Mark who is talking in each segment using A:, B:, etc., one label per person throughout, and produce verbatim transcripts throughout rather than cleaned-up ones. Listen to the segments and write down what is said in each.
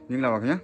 A: Nhưng là nhá.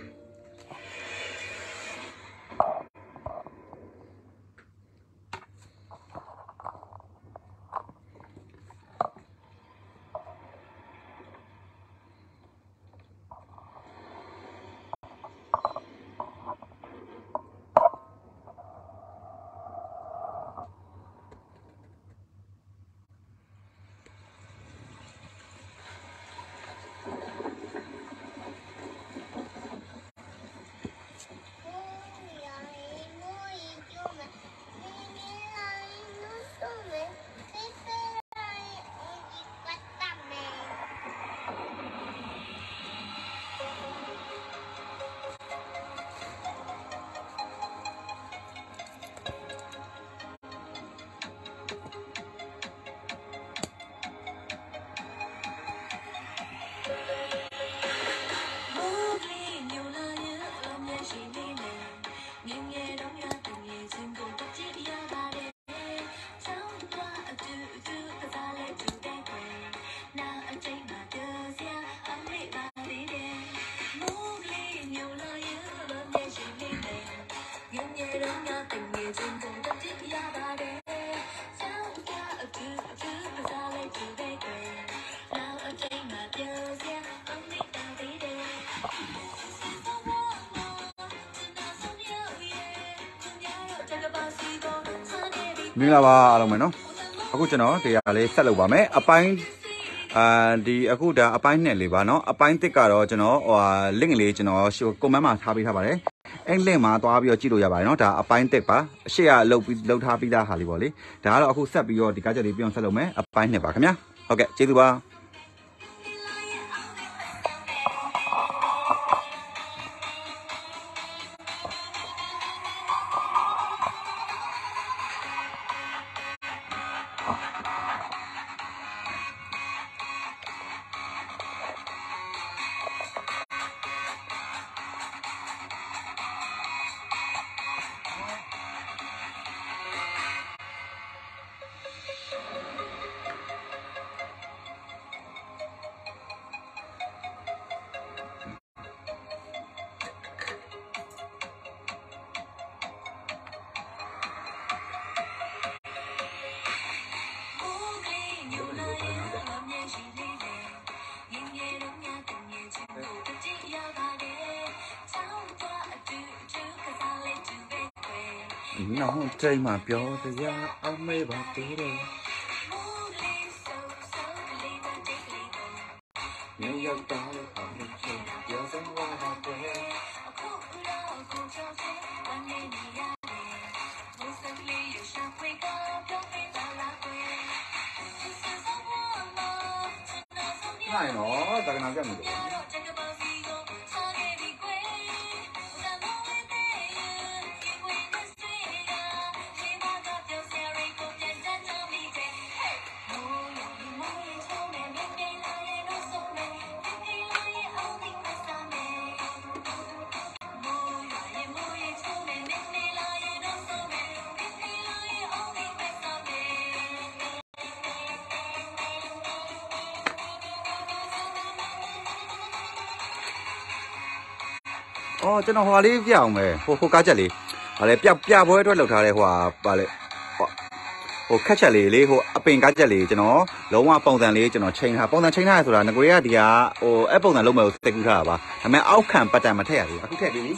A: Nhưng là ba lòng mày nó, aku cho nó thì lấy set lục bà mẹ, apanh, à đi aku đã apanh này lấy bà nó, apanh tất cả rồi cho nó, à linh lấy cho nó, cô mấy mà thà bị thà bà đấy, anh linh mà toa bây giờ chỉ đồ nhà bà nó đã apanh tất bà, xe à lâu lâu thà bị đã hà đi bỏ đi, đã là aku set bây giờ thì cái giờ đi bây giờ set lục mẹ, apanh này bà cái nhá, ok, chơi thứ ba. Nó chơi mà biểu thì ra ông mê bà tí đây nhưng dân ta không được chơi giờ sống qua bà quê này nó ta cái nào cho mình Ồ, cho nó hoa lý vào mày, hồ hồ cá chả lý, à lấy bia bia với thôi lẩu thà lấy hoa, bà lấy, hồ cá chả lý lấy hồ bên cá chả lý cho nó, lẩu hoa bông đàn lý cho nó chain ha, bông đàn chain ha rồi là nó cái gì à, hồ ép bông đàn lẩu mèo tê cú thà bà, thằng mẹ áo khăn bắt đàn mà thế à đi, à cú thế đi.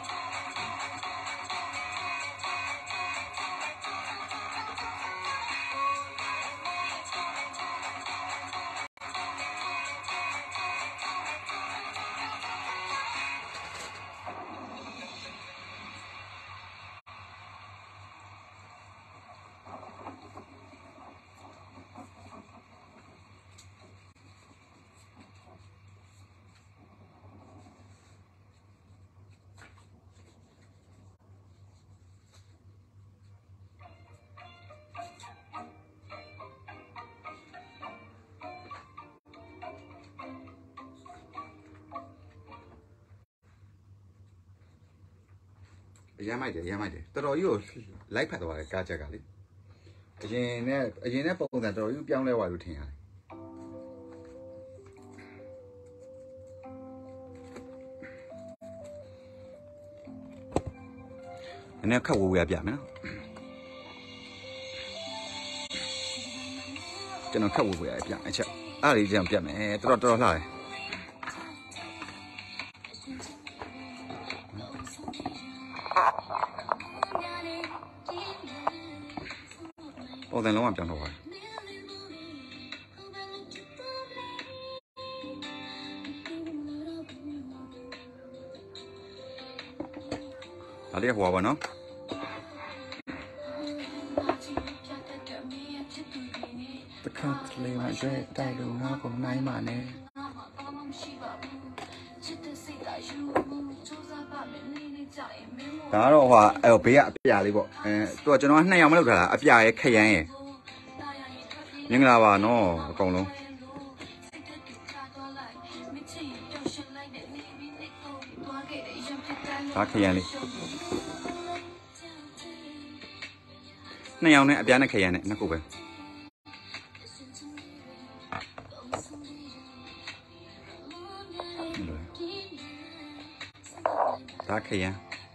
A: Yam ai đấy, yam ai đấy. Tao rồi yêu lại phát vào cái cá cái đi. Cái gì này, cái gì này bông đàn tao rồi yêu biang lại vào luôn thế à. နည်းခက်ဝေးဝေးပြမယ်နော်ကျွန်တော်ခက်ဝေးဝေးပြအချက်အဲ့ဒီကြောင်ပြမယ်တော်တော်တော်လှတယ်ပုံစံလုံးဝပြောင်းတော့ပါတယ်ဒါလေးဟိုပါနော်တခါလေးမှကျဲတိုက်လို့ငါကိုနိုင်ပါနဲ့ဒါတော့ဟိုအဲ့ဘေးကအပြာလေးပေါ့အဲသူကကျွန်တော်ကနှစ်ယောက်မလုပ်ထားတာအပြာရဲ့ခရမ်းရဲ့မင်္ဂလာပါနော်အကုန်လုံးဒါခရမ်းလေးနှစ်ယောက်နဲ့အပြားနဲ့ခရမ်းနဲ့နှစ်ခုပဲဒါခရမ်း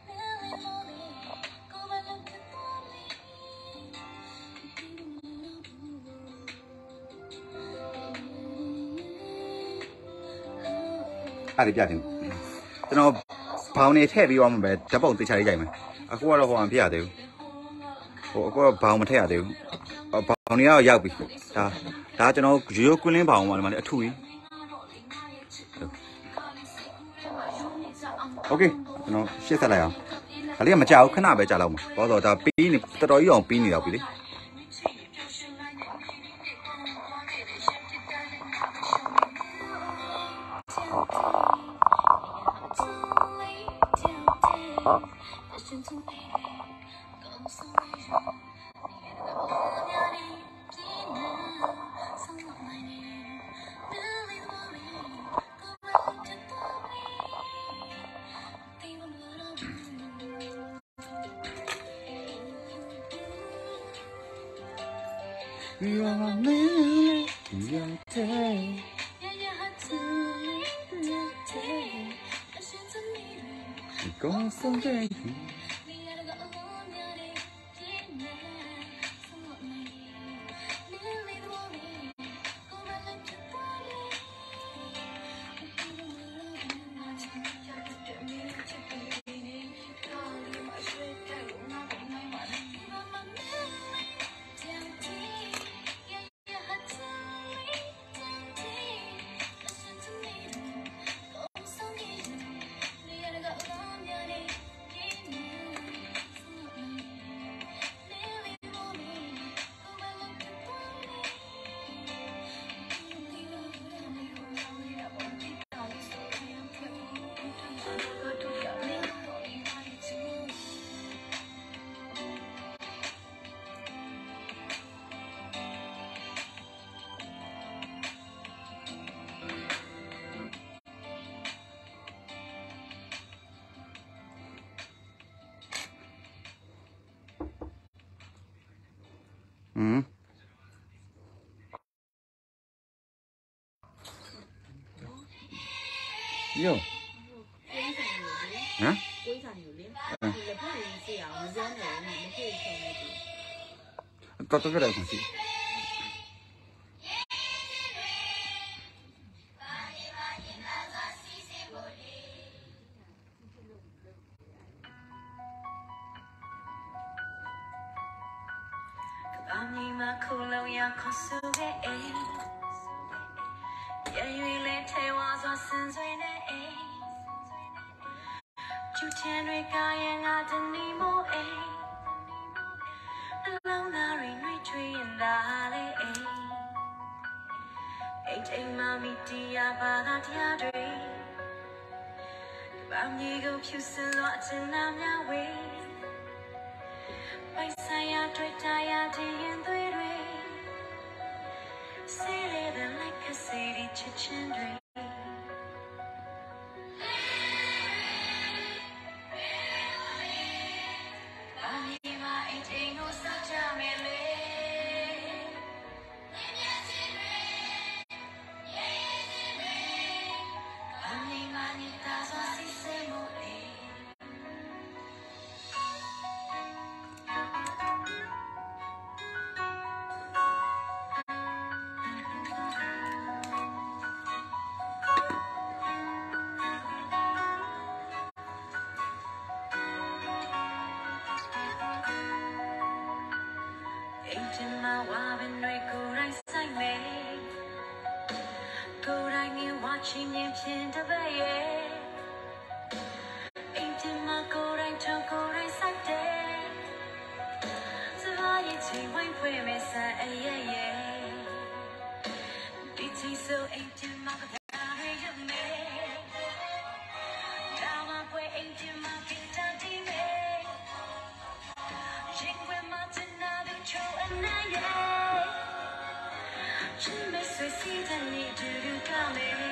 A: အဲ့ဒီပြတယ်ကျွန်တော်ဘောင်နေထည့်ပြီးတော့မှပဲဓာတ်ပုံတေချာလေးကြိုက်မယ်အခုကတော့ဟိုအောင်ပြရသေးဘူးဟိုအခုကဘောင်မထည့်ရသေးဘူးဘောင်တွေကတော့ရောက်ပြီဒါဒါကျွန်တော်ရိုးရိုးကွင်းလင်းဘောင်ပါဒီမှာလေအထူကြီးโอเคကျွန်တော်ရှေ့ဆက်လိုက်အောင်ဒါလေးကမကြောက်ခဏပဲကြာလောက်မှာဘောတော့ဒါပြီးနေတော်တော်ကြီးအောင်ပြီးနေတော့ပြီလေYou are my man, you are day. Go someday. Hmm. Yo. Hả? Có tôi cái đây không chị?
B: 情年片的白夜，一天马狗来就狗来塞的，自把一起会会没塞哎耶耶，一起手一天马个大黑人美，大马鬼一天马给他地美，尽管马在那里求恩那耶，只没随喜的你只留高美。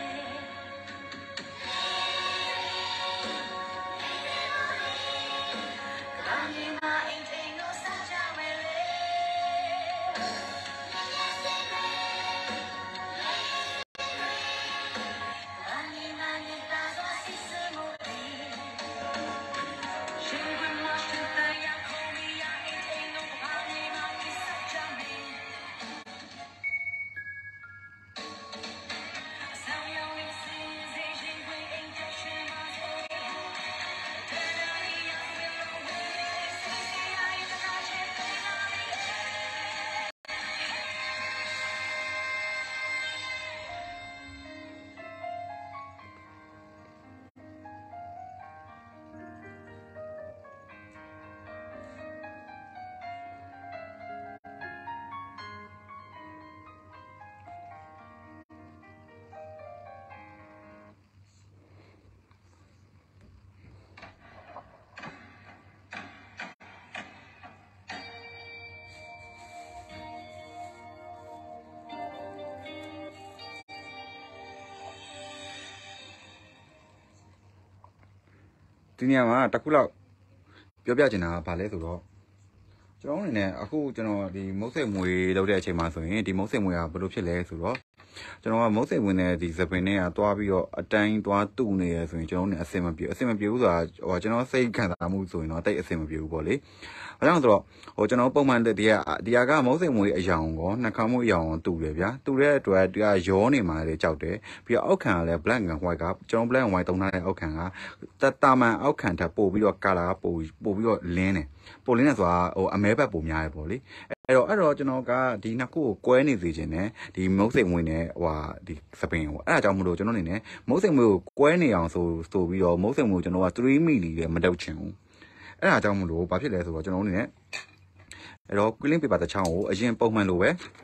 A: ဒီနေရာမှာတစ်ခုလောက်ပြောပြချင်တာကဘာလဲဆိုတော့ကျွန်တော်အနေနဲ့အခုကျွန်တော်ဒီမုတ်စိတ်မွေလုပ်တဲ့အချိန်မှာဆိုရင်ဒီမုတ်စိတ်မွေကဘယ်လိုဖြစ်လဲဆိုတော့ကျွန်တော်ကမုတ်စိတ်ဝင်တဲ့ဒီသပင်နဲ့ကတွားပြီးတော့အတိုင်းတွားတူနေရဆိုရင်ကျွန်တော်နဲ့အဆင်မပြေအဆင်မပြေဘူးဆိုတာဟိုကျွန်တော်စိတ်ခံစားမှုဆိုရင်တော့တိတ်အဆင်မပြေဘူးပေါ့လေ။ဘာကြောင့်ဆိုတော့ဟိုကျွန်တော်ပုံမှန်တည်းဒီကဒီကမုတ်စိတ်မွေအယောင်ကောနှာခေါင်းမွေအယောင်တူတယ်ဗျာ။တူတဲ့အတွက်ဒီကရောနေမှလည်းကြောက်တယ်။ပြီးတော့အောက်ခံကလည်း black and white ကကျွန်တော် black and white တုံးထားတဲ့အောက်ခံကတာမန်အောက်ခံထပ်ပို့ပြီးတော့ color ကပို့ပို့ပြီးတော့လင်းတယ်။ပို့လင်းတယ်ဆိုတာဟိုအမဲဘက်ပိုများတယ်ပေါ့လေ။အဲ့တော့အဲ့တော့ကျွန်တော်ကဒီနှစ်ခုကိုကွဲနေစေခြင်းနဲ့ဒီမုတ်စိတ်မွေနဲ့ဟိုဒီစပင်ကိုအဲ့ဒါကြောင့်မလို့ကျွန်တော်အနေနဲ့မုတ်စိတ်မွေကိုကွဲနေအောင်ဆိုဆိုပြီးတော့မုတ်စိတ်မွေကိုကျွန်တော်က3မီလီလည်းမတုပ်ချင်ဘူးအဲ့ဒါကြောင့်မလို့ဘာဖြစ်လဲဆိုတော့ကျွန်တော်အနေနဲ့အဲ့တော့ quilling paper တစ်ချောင်းကိုအရင်ပုံမှန်လိုပဲ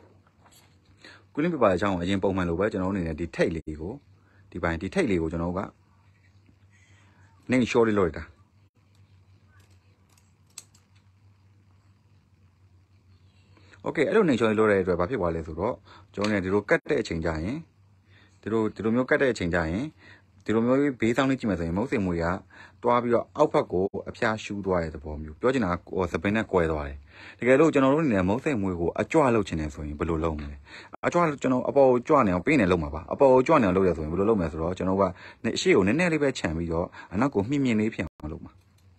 A: quilling paper တစ်ချောင်းကိုအရင်ပုံမှန်လိုပဲကျွန်တော်အနေနဲ့ဒီထိတ်လေးကိုဒီပိုင်းဒီထိတ်လေးကိုကျွန်တော်ကနှိမ် short လေးလုပ်လိုက်တာโอเคအဲ့လိုနှိမ် short လေးလုပ်ရတဲ့အတွက်ဘာဖြစ်သွားလဲဆိုတော့ကျွန်တော်နေဒီလိုကတ်တဲ့အချိန်ကြရင်ဒီလိုဒီလိုမျိုးကတ်တဲ့အချိန်ကြရင်ဒီလိုမျိုးဘေးဆောင်လေးကြည့်မယ်ဆိုရင်မုတ်စိမ်မွေကတွားပြီးတော့အောက်ဘက်ကိုအဖျားရှူးသွားတဲ့သဘောမျိုးပြောချင်တာဟိုစပင်းနဲ့ကွဲသွားတယ်တကယ်လို့ကျွန်တော်တို့အနေနဲ့မုတ်စိမ်မွေကိုအကြွလုပ်ချင်တယ်ဆိုရင်ဘယ်လိုလုပ်မလဲအကြွကျွန်တော်အပေါ်ကိုကြွနေအောင်ပေးနေလုပ်မှာပါအပေါ်ကိုကြွနေအောင်လုပ်ရဆိုရင်ဘယ်လိုလုပ်မလဲဆိုတော့ကျွန်တော်ကအရှိကိုနည်းနည်းလေးပဲခြံပြီးတော့အနောက်ကိုမြင့်မြင့်လေးဖြစ်အောင်လုပ်မှာ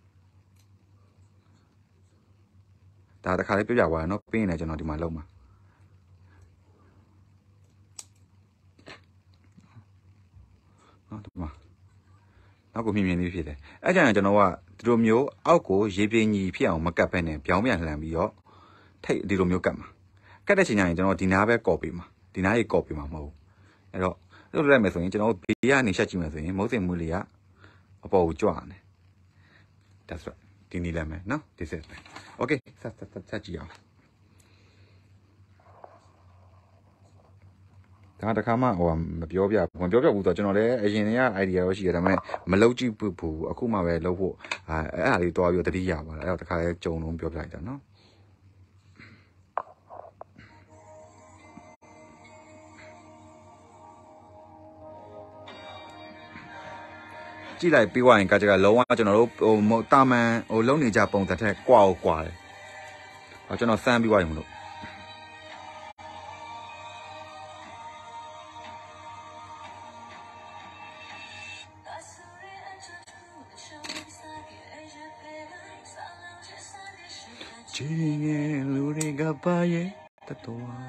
A: ဒါတခါလေးပြပြသွားတယ်နော်ပေးနေကျွန်တော်ဒီမှာလုပ်မှာနော်ဒီမှာနောက်ကိုမြင်မြင်လေးဖြစ်တယ်အဲ့ကြရင်ကျွန်တော်ကဒီလိုမျိုးအောက်ကိုရေပြင်းကြီးဖြစ်အောင်မကတ်ဘဲနဲ့ပြောင်းပြန်လှန်ပြီးတော့ထိတ်ဒီလိုမျိုးကတ်မှာကတ်တဲ့ချိန်ကျရင်ကျွန်တော်ဒီနားပဲကော်ပေးမှာဒီနားကြီးကော်ပေးမှာမဟုတ်ဘူးအဲ့တော့အဲ့လိုလိုက်မယ်ဆိုရင်ကျွန်တော်ဘေးကနေရှက်ကြည့်မယ်ဆိုရင်မုတ်စိမ်မွေးလေးကအပေါ်ကိုကြွနေ That's right ဒီနီလည်းမယ်နော် this is okay ဆက်ဆက်ဆက်ကြည့်အောင်ဒါတခါမှဟိုမပြောပြမပြောပြဘူးဆိုတော့ကျွန်တော်လည်းအရင်က idea ရောရှိတယ်ဒါပေမဲ့မလုပ်ကြည့်ဘူးအခုမှပဲလုပ်ဖို့အဲအဲ့အားလေးတွားပြီးတတိယပါလားအဲ့တော့တခါလည်းကြုံလုံးပြောပြလိုက်တာနော်ကြည့်လိုက်ပြီးသွားရင်ကကြကလုံးဝကျွန်တော်တို့ဟိုတာမန်ဟိုလုံနေကြပုံစံထက်ကွာကိုကွာတယ်ဟောကျွန်တော်စမ်းပြီးသွားရင်မလို့ချီငယ်လူတွေကပါရဲ့တတော်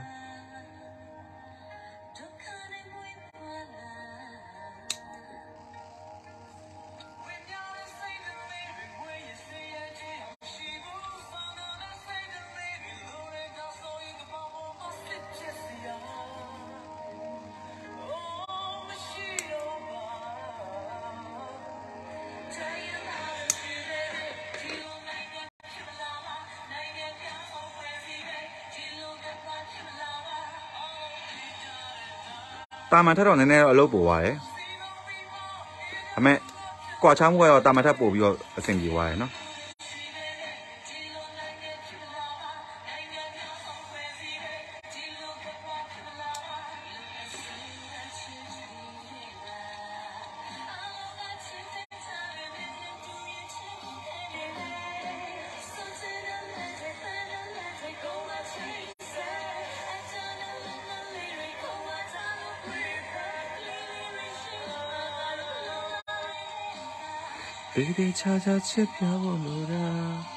A: တာမန်ထက်တော့နည်းနည်းတော့အလုပ်ပိုသွားတယ်ဒါပေမဲ့ကွာချောင်းကတော့တာမန်ထက်ပိုပြီးတော့အဆင်ပြေသွားတယ်နော်ဒီဒီချာချာချစ်ပြဖို့လိုတာ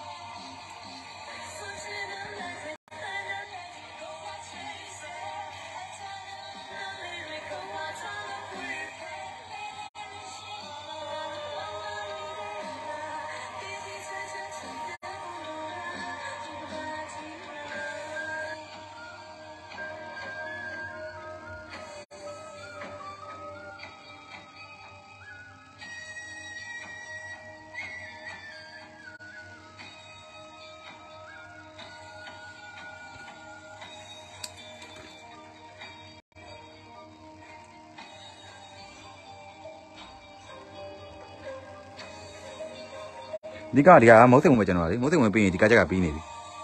A: ဒီကဒီကမဟုတ်တယ်ဝင်ပဲကျွန်တော်လေမဟုတ်တယ်ဝင်ပြီးရင်ဒီကချက်ကပြီးနေပြီ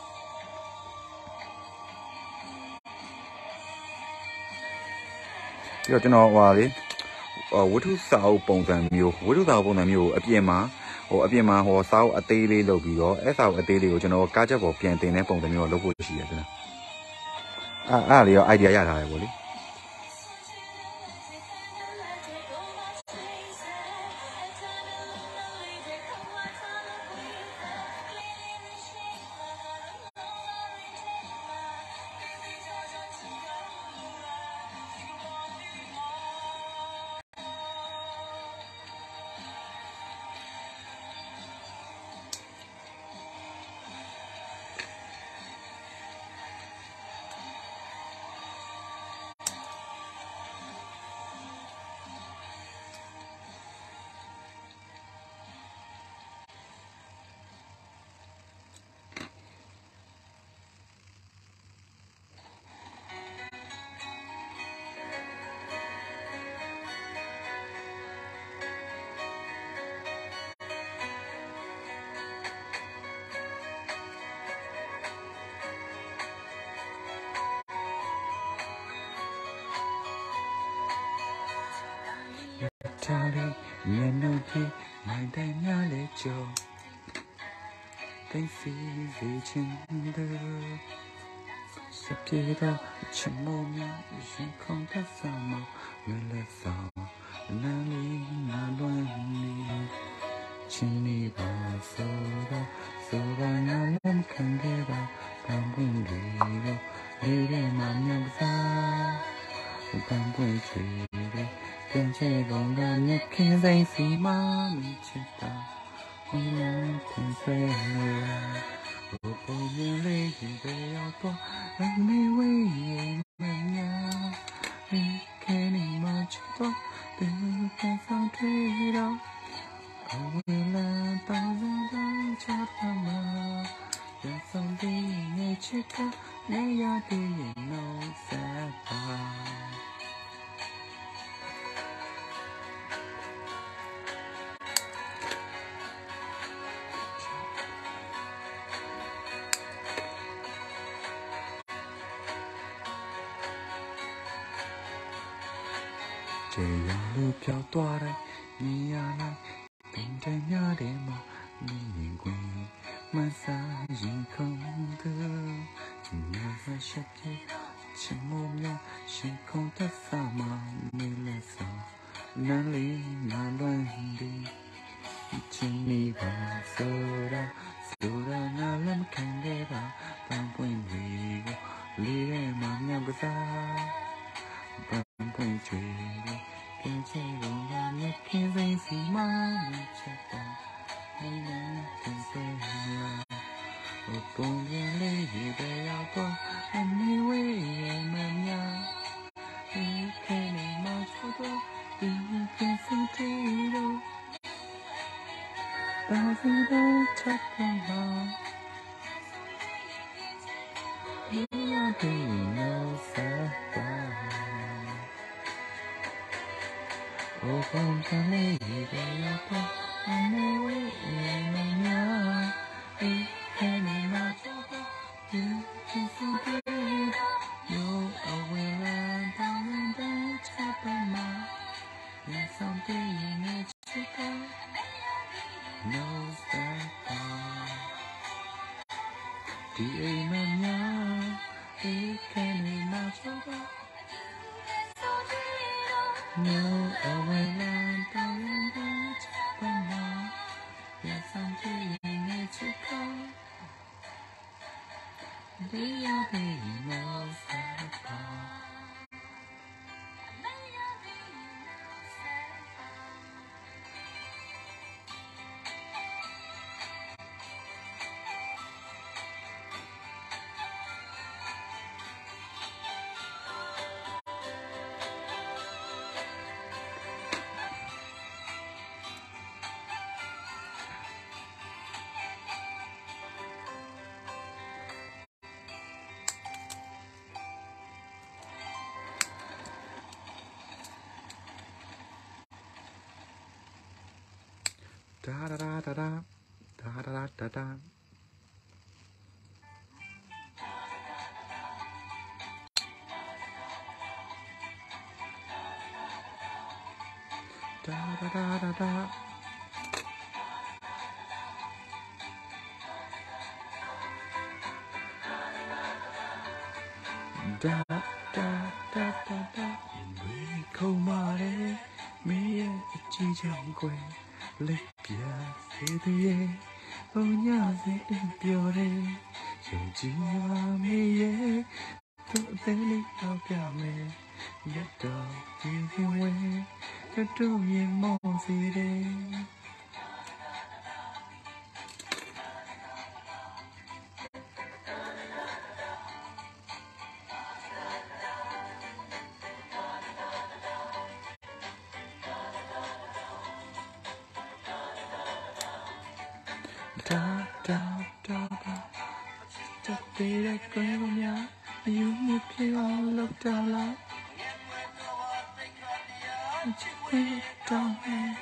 A: ပြီးတော့ကျွန်တော်ဟွာလေဝတ္ထုစာအုပ်ပုံစံမျိုးဝတ္ထုစာအုပ်ပုံစံမျိုးကိုအပြင်မှာဟိုအပြင်မှာဟိုစာအုပ်အသေးလေးလုပ်ပြီးတော့အဲ့စာအုပ်အသေးလေးကိုကျွန်တော်ကားချက်ပေါ်ပြန်တင်တဲ့ပုံစံမျိုးကိုလုပ်ဖို့ရှိတယ်ကျွန်တော်အဲ့အဲ့လေးရော idea ရထားတယ်ပေါ့လေCharlie, you know he, my Daniel Joe. They see the chin. Septido, Chimonia, she come to summer, Melissa, Nelly, Naloni, Chimney, Soda, Soda, Nalam can get up, Bamboo, Lady, Mamma, Bamboo tree. Can say long and you can say see mommy chita. We can say oh boy you lady they are go and me way mania. We can imagine the can some trade out. Oh we learn thousand chapama. There's something a chica, they are doing no sad. 这样路飘多来，你呀来，并在呀的嘛，你归满山人空的，你在雪地，沉默面，星空的萨满，没了啥，哪里哪乱的，请你把手拉，手拉那人看得到，当不为我，离开嘛两个啥。 Bamboo tree, can say long and you can say see mommy chata. I can say la. Oh, boy, lady, they are go anyway, mania. You can imagine what you can see too. Doesn't it talk about? You are doing no sad. Open family, they open, and they wait in now. It can be much better. You can forget. You are willing to the top of my. There's something you need to go. No step The amen now. It can be much better. No, I will not die in but now there's something you need to go. The other knows that da da da da da da da da da. Da da da da da. Da da da da da. We come on, me a chichang quay. Let pia say the ye. Oh, yeah, say impure. So, Gia me ye. Don't think I'll come in. Yet, don't give away. The two ye more city. Da da da da. Chắc đi đã quên con nhá. You một khi on lúc đau lắm. Chắc quên đau hè.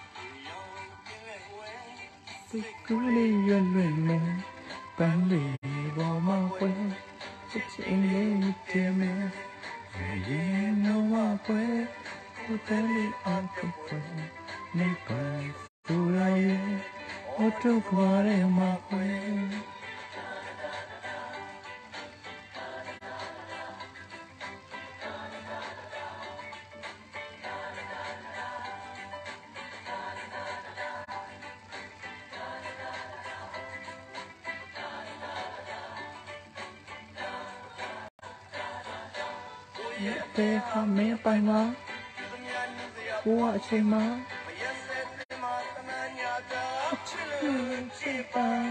A: Thì cứ đi duyên luyện mình. Bán đi bỏ mà quên. Chắc chỉ nghĩ tìm em. Vì nó mà quên. Có thể đi ăn không quên. Nên phải dù là yên. Ở trong qua đây mà quên. Để họ mẹ bài má của chị má chị ba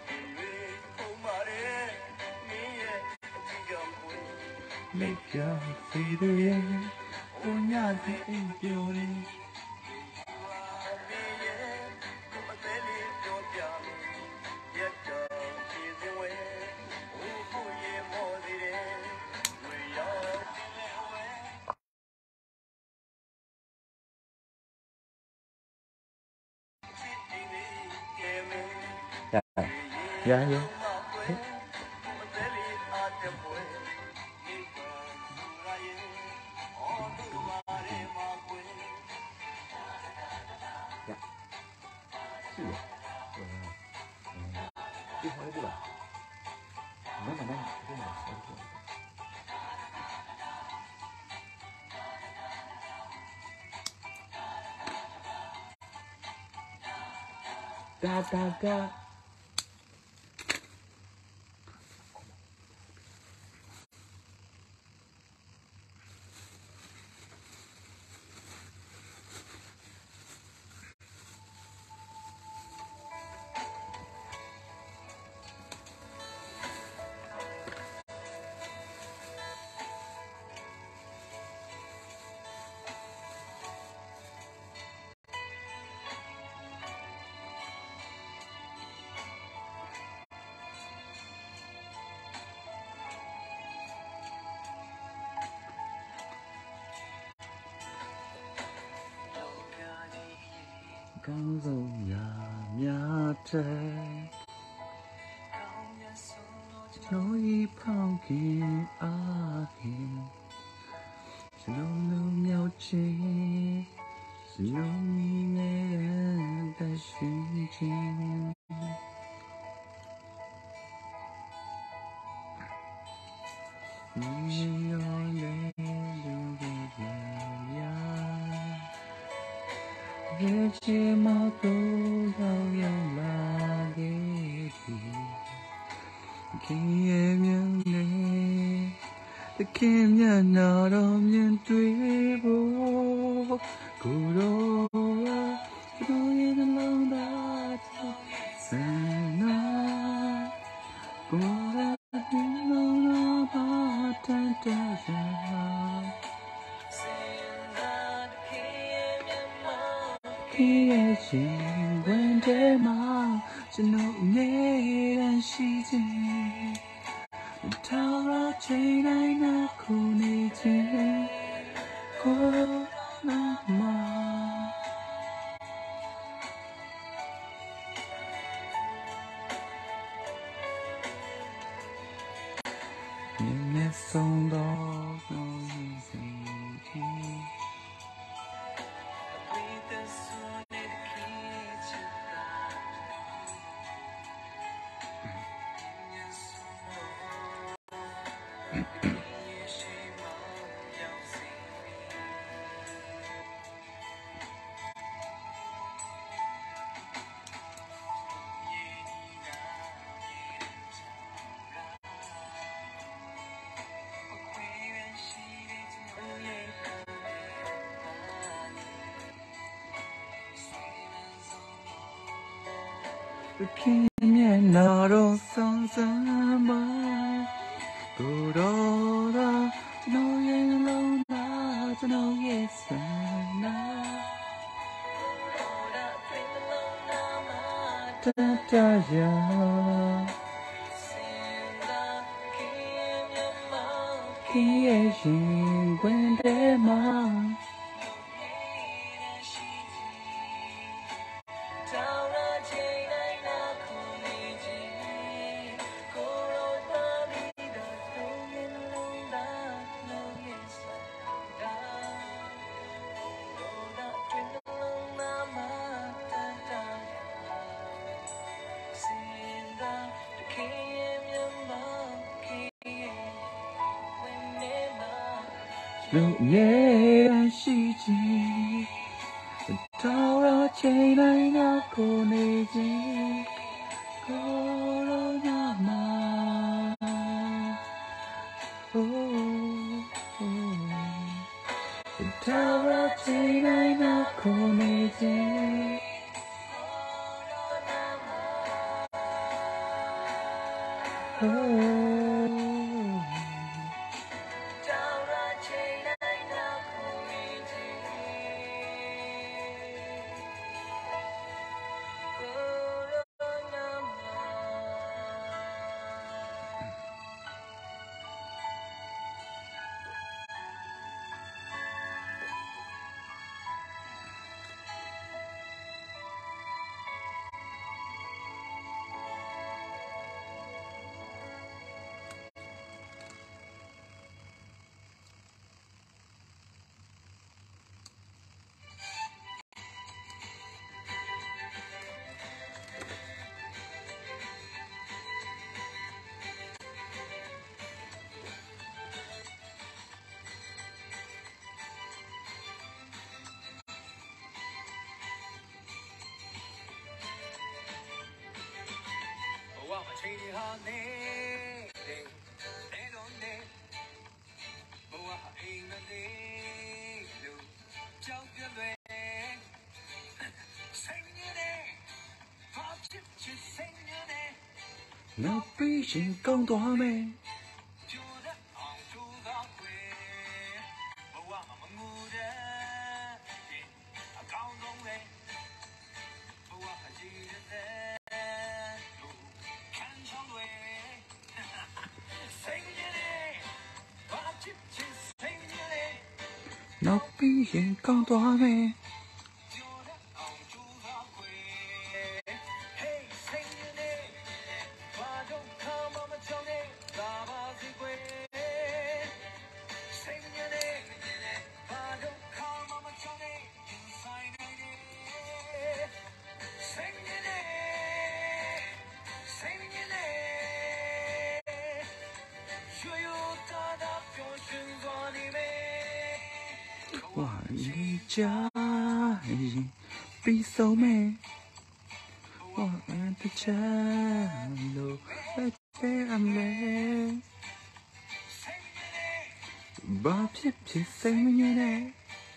A: lấy cho phi đưa của nhà thì em yêu đi dạ dạ dạ da da da 刚走呀呀的，有一旁边阿边，是路路妙境，是有你爱人的心境。你有泪流的呀，越寂寞都要有那个地。看眼泪，看眼那道面对我，孤独啊，孤独的冷大在那，孤独的冷大淡淡呀。也尽管的忙，只能没人细节。到了最难的苦你经过了吗？年年送到我眼睛。片面那种伤怎么不懂的，只能眼冷的，只能眼神的，哒哒呀，也尽管的忙。流年四季，到了最难的苦你经过了那么，哦哦，到了最难的苦你经过了那么。那毕竟更多美。那毕竟更多美。 哇，你家比手美，我爱的家路来被安美，把皮皮塞满眼。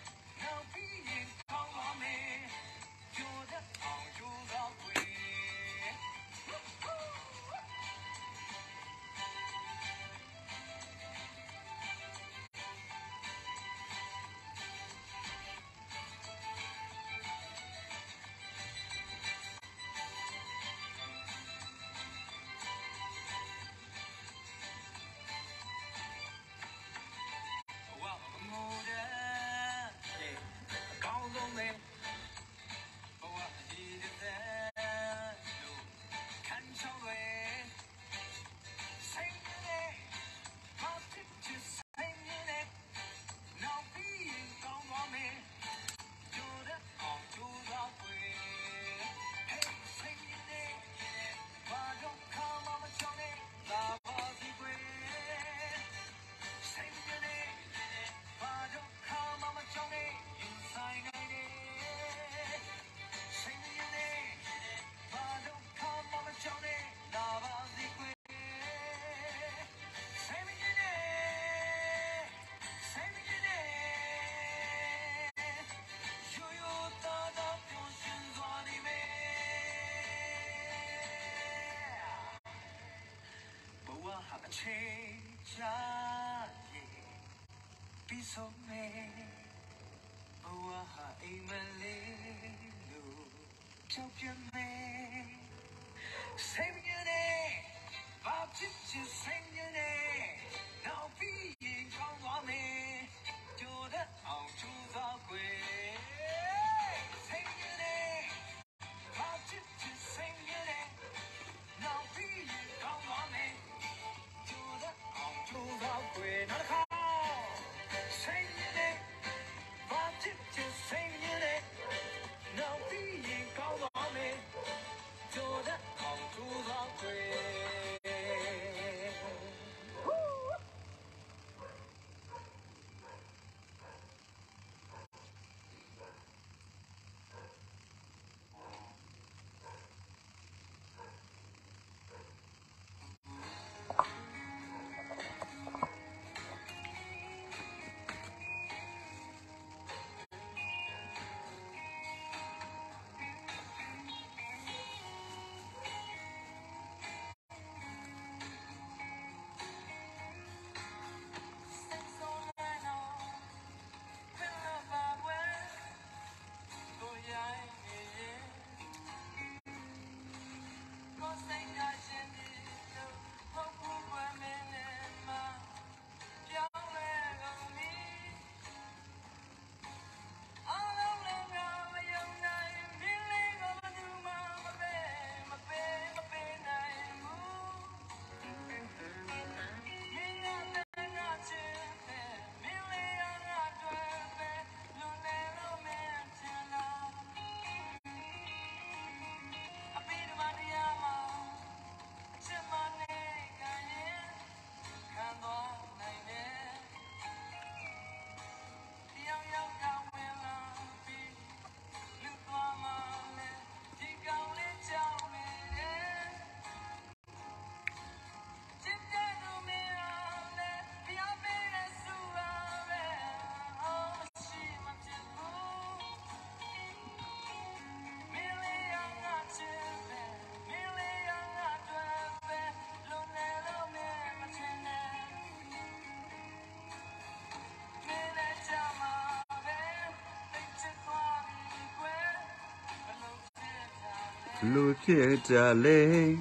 A: 路撇着泪。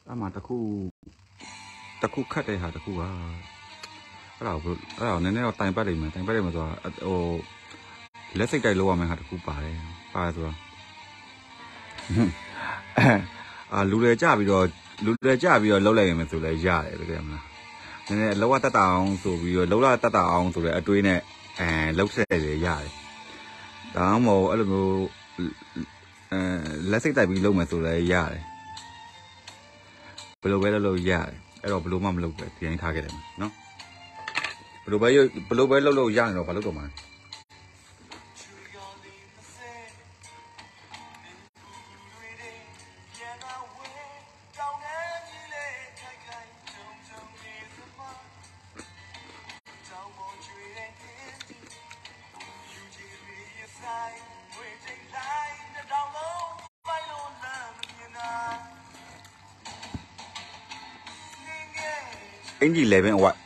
A: အမှတခုတခုခတ်တဲ့ဟာတခုကအဲ့ဒါကိုအဲ့ဒါကိုနည်းနည်းတော့တိုင်ပတ်လိမ့်မယ်တိုင်ပတ်လိမ့်မယ်ဆိုတာဟိုလက်စိတ်တိုက်လောက်ရမယ်ဟာတခုပါတယ်ပါတယ်ဆိုတော့အာလူတွေကြပြီးတော့လူတွေကြပြီးတော့လှုပ်လိုက်ရမယ်ဆိုလဲရတယ်တကယ်မလားနည်းနည်းလောကတတ်တာအောင်ဆိုပြီးတော့လောကတတ်တာအောင်ဆိုတဲ့အတွေးနဲ့အဲလှုပ်ဆက်ရရတယ်ဒါမှမဟုတ်အဲ့လိုမျိုးအဲလက်စိတ်တိုက်ပြီးလှုပ်မယ်ဆိုလဲရတယ်ဘယ်လိုပဲလုပ်လို့ရတယ်အဲ့တော့ဘယ်လိုမှမလုပ်ပဲဒီတိုင်းထားခဲ့တယ်နော်ဘယ်လိုပဲဘယ်လိုပဲလုပ်လို့ရရင်တော့ဘာလုပ်တော့မှာအင်ဂျီeleအဝတ်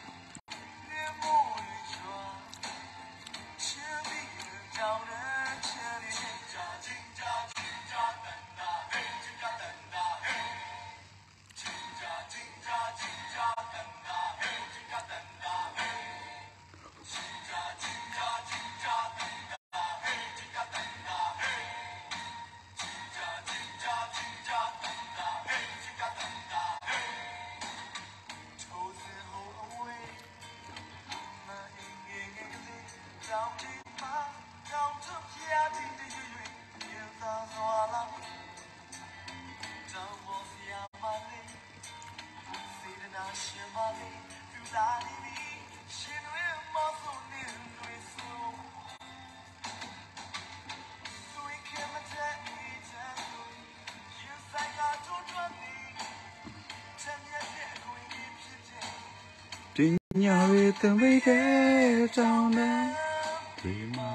A: ဒီညာရီတမိခဲ့ကြောင်းနဲ့ဒီမှာ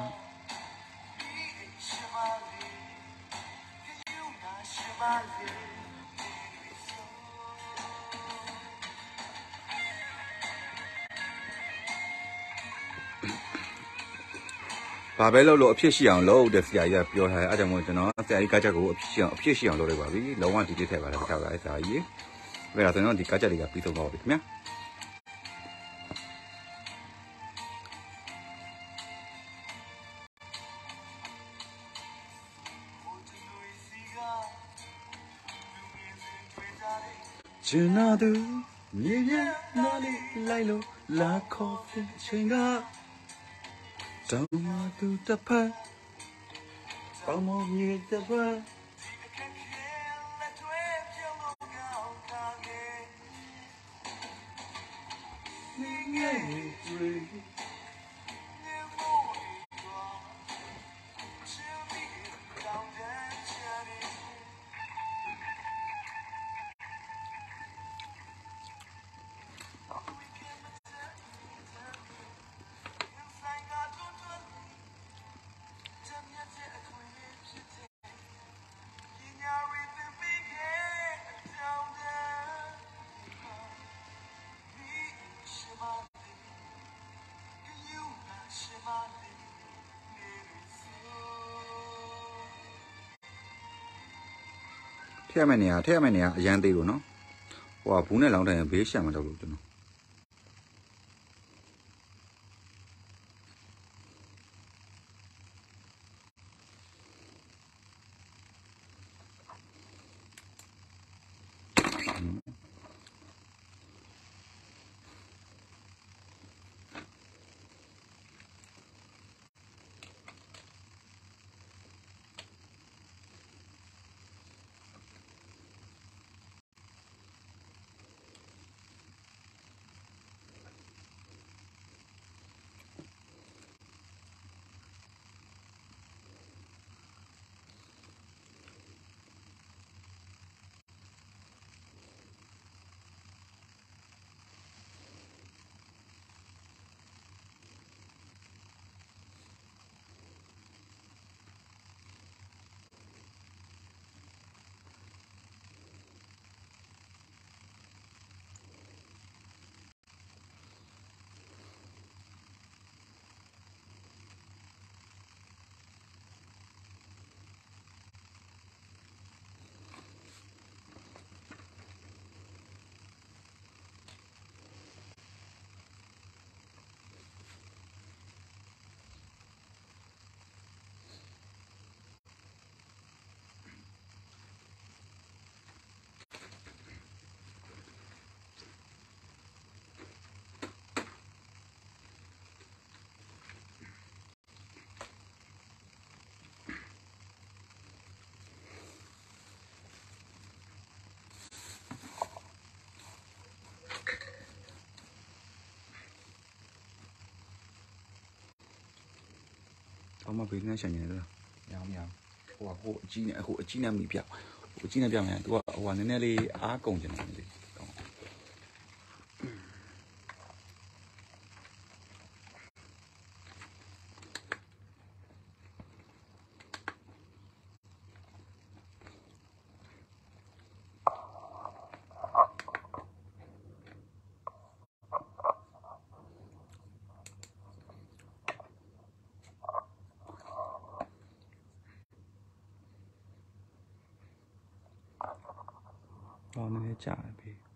A: ဘာပဲလုပ်လို့အဖြစ်ရှိအောင်လုပ်တဲ့ဆရာကြီးကပြောထားတယ်အဲ့ဒါကြောင့်မို့ကျွန်တော်ဆရာကြီးကားချက်ကိုအဖြစ်ရှိအောင်အဖြစ်ရှိအောင်လုပ်လိုက်ပါပြီလုံးဝဒီလေးထည့်ပါလားထားပါလေဆရာကြီးအဲ့ဒါဆိုရင်ဒီကားချက်တွေကပြီးဆုံးတော့ပြီခင်ဗျာကျင်နာသူမြေရဲ့နားလေးလိုက်လို့လာခေါ်တဲ့ချိန်ကတောင်းမသူတစ်ဖက်ပေါင်းမမြေတစ်ဖက်နေငယ်တွေထည့်ရမယ့်နေရာထည့်ရမယ့်နေရာအရန်သေးလို့နော်ဟိုကဘူးနဲ့လောင်းတိုင်းဘေးရှံမတော့လို့ကျွန်တော်ဆောင်းမပေးနေဆိုင်နေတယ်။ရောင်ရောင်ဟိုကဟိုအကြီးနဲ့ဟိုအကြီးနဲ့မိပြ။ဟိုအကြီးနဲ့ပြမယ်။ तू ကဟိုကနည်းနည်းလေးအားကုန်ကျင်တယ်လေ။ကောင်း။ဟောနည်းနည်းကြာပြီ။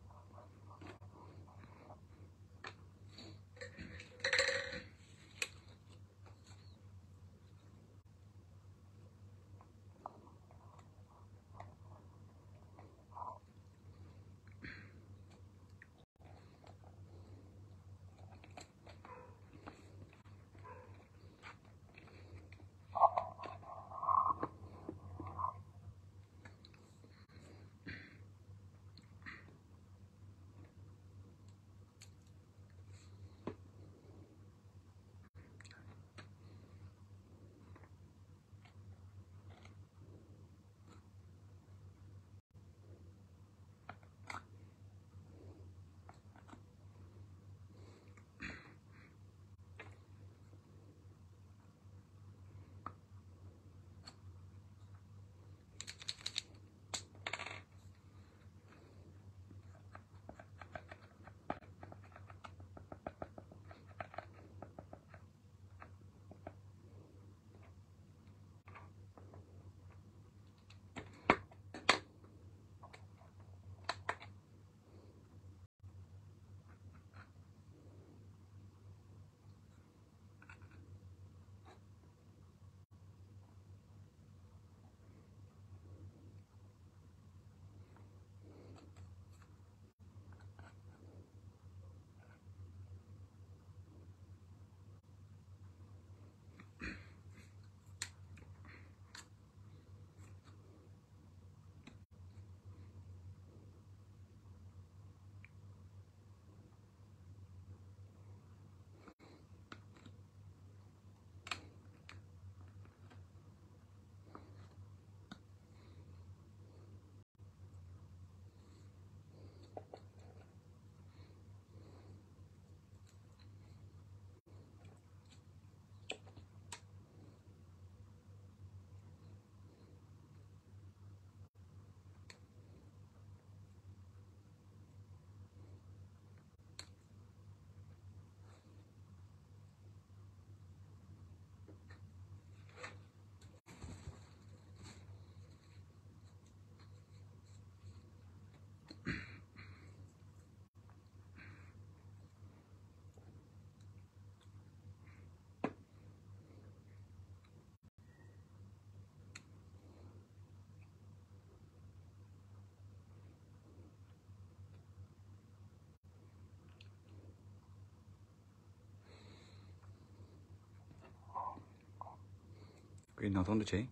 A: Okay, နောက်ဆုံးတစ်ချိန်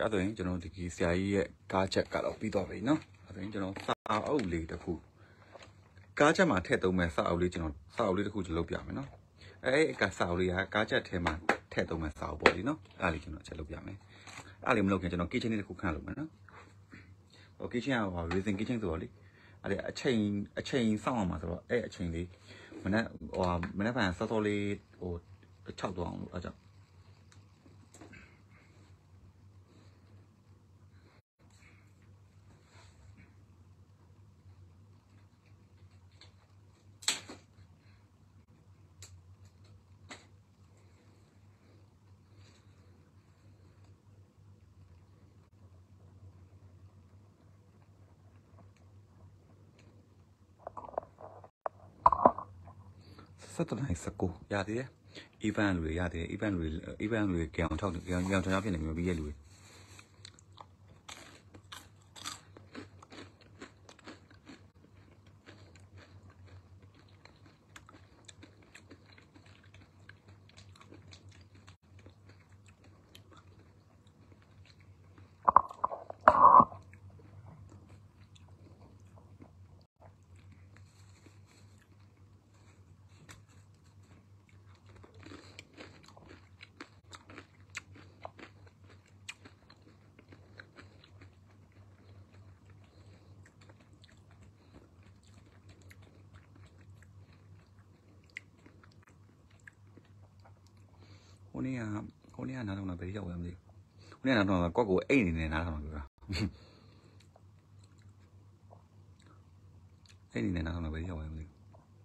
A: အဲ့ဒါဆိုရင်ကျွန်တော်ဒီကဆရာကြီးရဲ့ကားချက်ကတော့ပြီးသွားပြီနော်အဲ့ဒါဆိုရင်ကျွန်တော်စာအုပ်လေးတစ်ခုကားချက်မှာထည့်သုံးမဲ့စာအုပ်လေးကျွန်တော်စာအုပ်လေးတစ်ခုကျွန်တော်လုပ်ပြမယ်နော်အဲ့ကစာအုပ်လေးကကားချက်ထဲမှာထည့်သုံးမဲ့စာအုပ်ပေါ့လीနော်အဲ့ဒါလေးကျွန်တော်ချက်လုပ်ပြမယ်အဲ့လေးမလုပ်ခင်ကျွန်တော် kitchen လေးတစ်ခုခန့်လုပ်မယ်နော်ဟို kitchen ကဟို racing kitchen ဆိုတော့လေအဲ့ဒါအချိန်အချိန်စောင့်အောင်မှာဆိုတော့အဲ့အချိန်လေးမနေ့ဟိုမနေ့ကစောစောလေးဟို၆တော့အောင်လို့အဲ့ကြောင့်ဆက်တနိုင်စကူရသေးတယ် event တွေရသေးတယ် event တွေ event တွေကြောင်ထောက်ကြောင်ကြောင်ချောင်းဖြစ်နေပြီပြီးရဲ့လူတွေဟိုနေ့ကဟိုနေ့ကနားထောင်တာဘယ်ရောက်ရမလဲဟိုနေ့ကနားထောင်တာကော့ကိုအိတ်နေနေနားထောင်တာပြောတာအိတ်နေနေနားထောင်တာဘယ်ရောက်ရမလဲ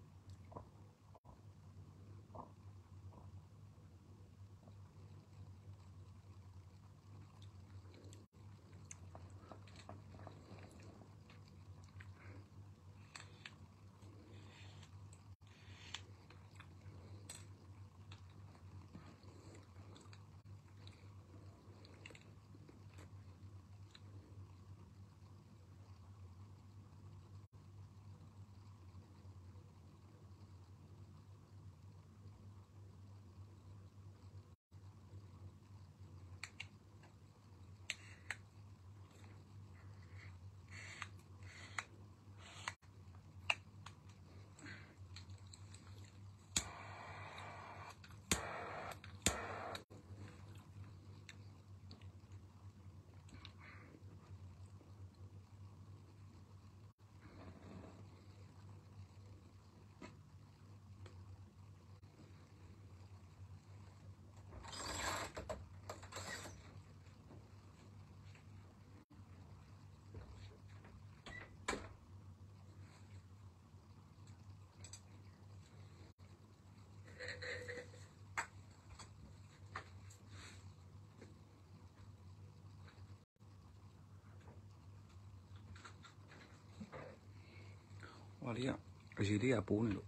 A: ဟိုလေးကအရေးလေးကပိုးနေလို့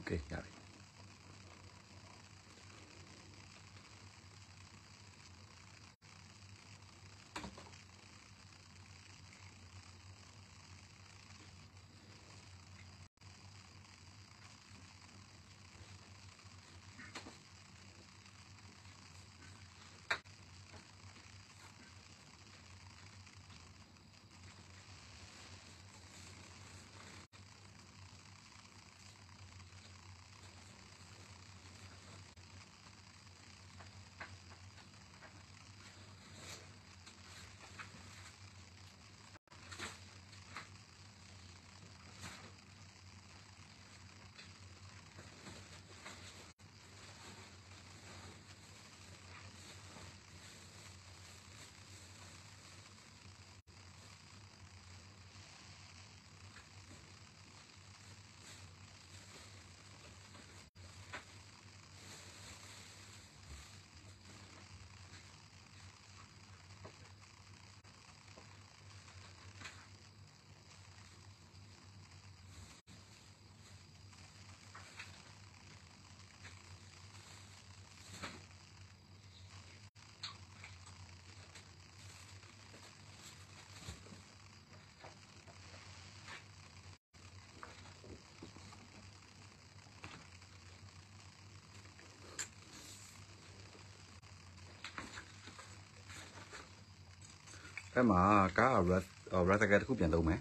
A: Okay, yeah. Cái mà cá ở Rat ở Rathagat khúc nhận tụ mẹ.